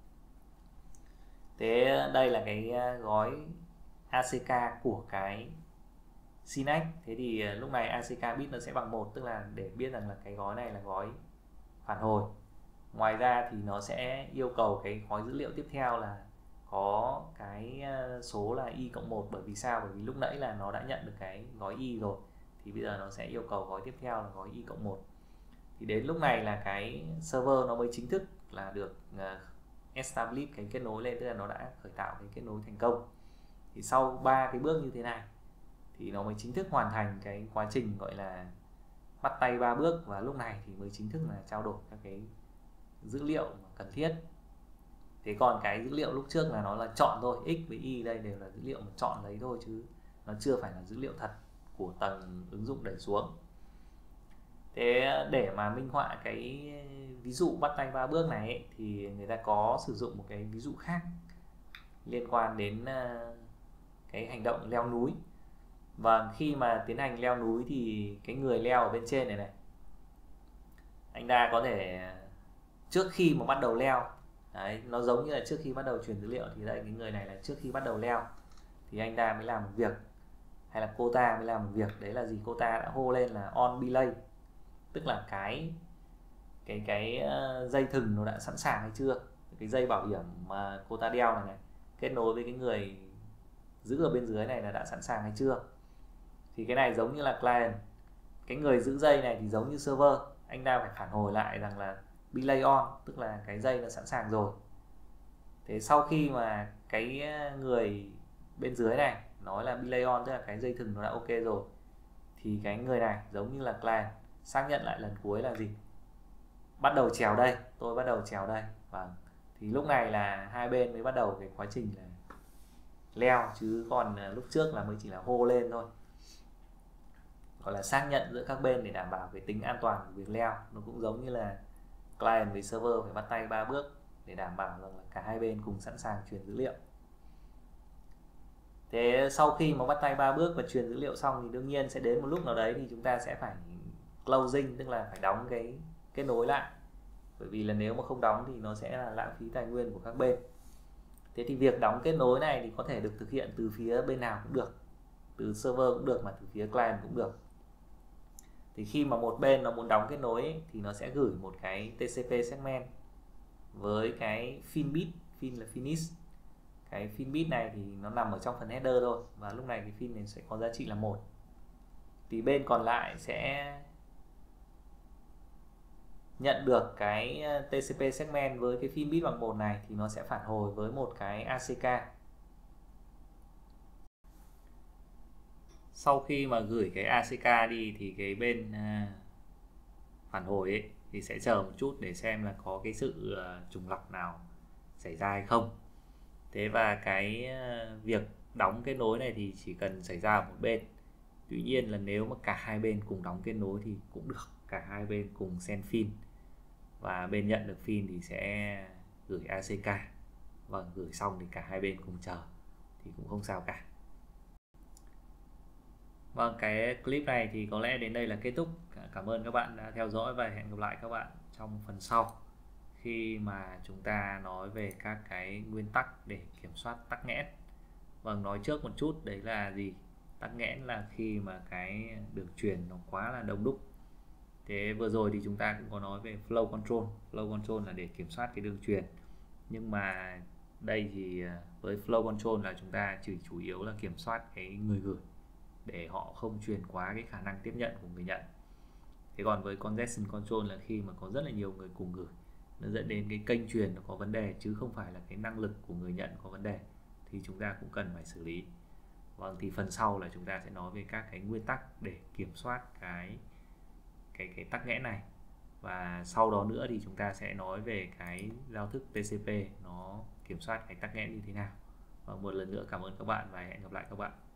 Thế đây là cái gói a xê ca của cái sin ask. Thế thì lúc này a xê ca bit nó sẽ bằng một, tức là để biết rằng là cái gói này là gói phản hồi. Ngoài ra thì nó sẽ yêu cầu cái gói dữ liệu tiếp theo là có cái số là y cộng một, bởi vì sao? Bởi vì lúc nãy là nó đã nhận được cái gói y rồi, thì bây giờ nó sẽ yêu cầu gói tiếp theo là gói y cộng một. Thì đến lúc này là cái server nó mới chính thức là được establish cái kết nối lên, tức là nó đã khởi tạo cái kết nối thành công. Thì sau ba cái bước như thế này thì nó mới chính thức hoàn thành cái quá trình gọi là bắt tay ba bước, và lúc này thì mới chính thức là trao đổi các cái dữ liệu mà cần thiết. Thế còn cái dữ liệu lúc trước là nó là chọn thôi, x với y đây đều là dữ liệu mà chọn lấy thôi, chứ nó chưa phải là dữ liệu thật của tầng ứng dụng đẩy xuống. Thế để mà minh họa cái ví dụ bắt tay ba bước này ấy, thì người ta có sử dụng một cái ví dụ khác liên quan đến cái hành động leo núi. Và khi mà tiến hành leo núi thì cái người leo ở bên trên này này, anh ta có thể trước khi mà bắt đầu leo, đấy, nó giống như là trước khi bắt đầu truyền dữ liệu, thì đây cái người này là trước khi bắt đầu leo thì anh ta mới làm một việc, hay là cô ta mới làm một việc. Đấy là gì? Cô ta đã hô lên là on belay, tức là cái cái cái dây thừng nó đã sẵn sàng hay chưa, cái dây bảo hiểm mà cô ta đeo này này kết nối với cái người giữ ở bên dưới này là đã sẵn sàng hay chưa. Thì cái này giống như là client, cái người giữ dây này thì giống như server, anh ta phải phản hồi lại rằng là belay on, tức là cái dây nó sẵn sàng rồi. Thế sau khi mà cái người bên dưới này nói là belay on, tức là cái dây thừng nó đã ok rồi, thì cái người này giống như là client xác nhận lại lần cuối là gì? Bắt đầu trèo đây, tôi bắt đầu trèo đây. Vâng. Thì lúc này là hai bên mới bắt đầu cái quá trình là leo, chứ còn lúc trước là mới chỉ là hô lên thôi, gọi là xác nhận giữa các bên để đảm bảo cái tính an toàn của việc leo. Nó cũng giống như là client với server phải bắt tay ba bước để đảm bảo rằng là cả hai bên cùng sẵn sàng truyền dữ liệu. Thế sau khi mà bắt tay ba bước và truyền dữ liệu xong thì đương nhiên sẽ đến một lúc nào đấy thì chúng ta sẽ phải closing, tức là phải đóng cái kết nối lại. Bởi vì là nếu mà không đóng thì nó sẽ là lãng phí tài nguyên của các bên. Thế thì việc đóng kết nối này thì có thể được thực hiện từ phía bên nào cũng được, từ server cũng được mà từ phía client cũng được. Thì khi mà một bên nó muốn đóng kết nối ấy, thì nó sẽ gửi một cái tê xê pê segment với cái fin bit, fin là finish. Cái fin bit này thì nó nằm ở trong phần header thôi, và lúc này cái fin này sẽ có giá trị là một. Thì bên còn lại sẽ nhận được cái tê xê pê segment với cái fin bit bằng một này, thì nó sẽ phản hồi với một cái a xê ca. Sau khi mà gửi cái a xê ca đi thì cái bên phản hồi ấy thì sẽ chờ một chút để xem là có cái sự trùng lặp nào xảy ra hay không. Thế và cái việc đóng kết nối này thì chỉ cần xảy ra ở một bên. Tuy nhiên là nếu mà cả hai bên cùng đóng kết nối thì cũng được, cả hai bên cùng send fin, và bên nhận được fin thì sẽ gửi a xê ca. Vâng, gửi xong thì cả hai bên cùng chờ thì cũng không sao cả. Vâng, cái clip này thì có lẽ đến đây là kết thúc. Cảm ơn các bạn đã theo dõi và hẹn gặp lại các bạn trong phần sau, khi mà chúng ta nói về các cái nguyên tắc để kiểm soát tắc nghẽn. Vâng, nói trước một chút đấy là gì? Tắc nghẽn là khi mà cái đường truyền nó quá là đông đúc. Thế vừa rồi thì chúng ta cũng có nói về flow control. Flow control là để kiểm soát cái đường truyền. Nhưng mà đây thì với flow control là chúng ta chỉ chủ yếu là kiểm soát cái người gửi để họ không truyền quá cái khả năng tiếp nhận của người nhận. Thế còn với congestion control là khi mà có rất là nhiều người cùng gửi, nó dẫn đến cái kênh truyền nó có vấn đề chứ không phải là cái năng lực của người nhận có vấn đề, thì chúng ta cũng cần phải xử lý. Vâng, thì phần sau là chúng ta sẽ nói về các cái nguyên tắc để kiểm soát cái cái cái tắc nghẽn này, và sau đó nữa thì chúng ta sẽ nói về cái giao thức tê xê pê nó kiểm soát cái tắc nghẽn như thế nào. Và một lần nữa cảm ơn các bạn và hẹn gặp lại các bạn.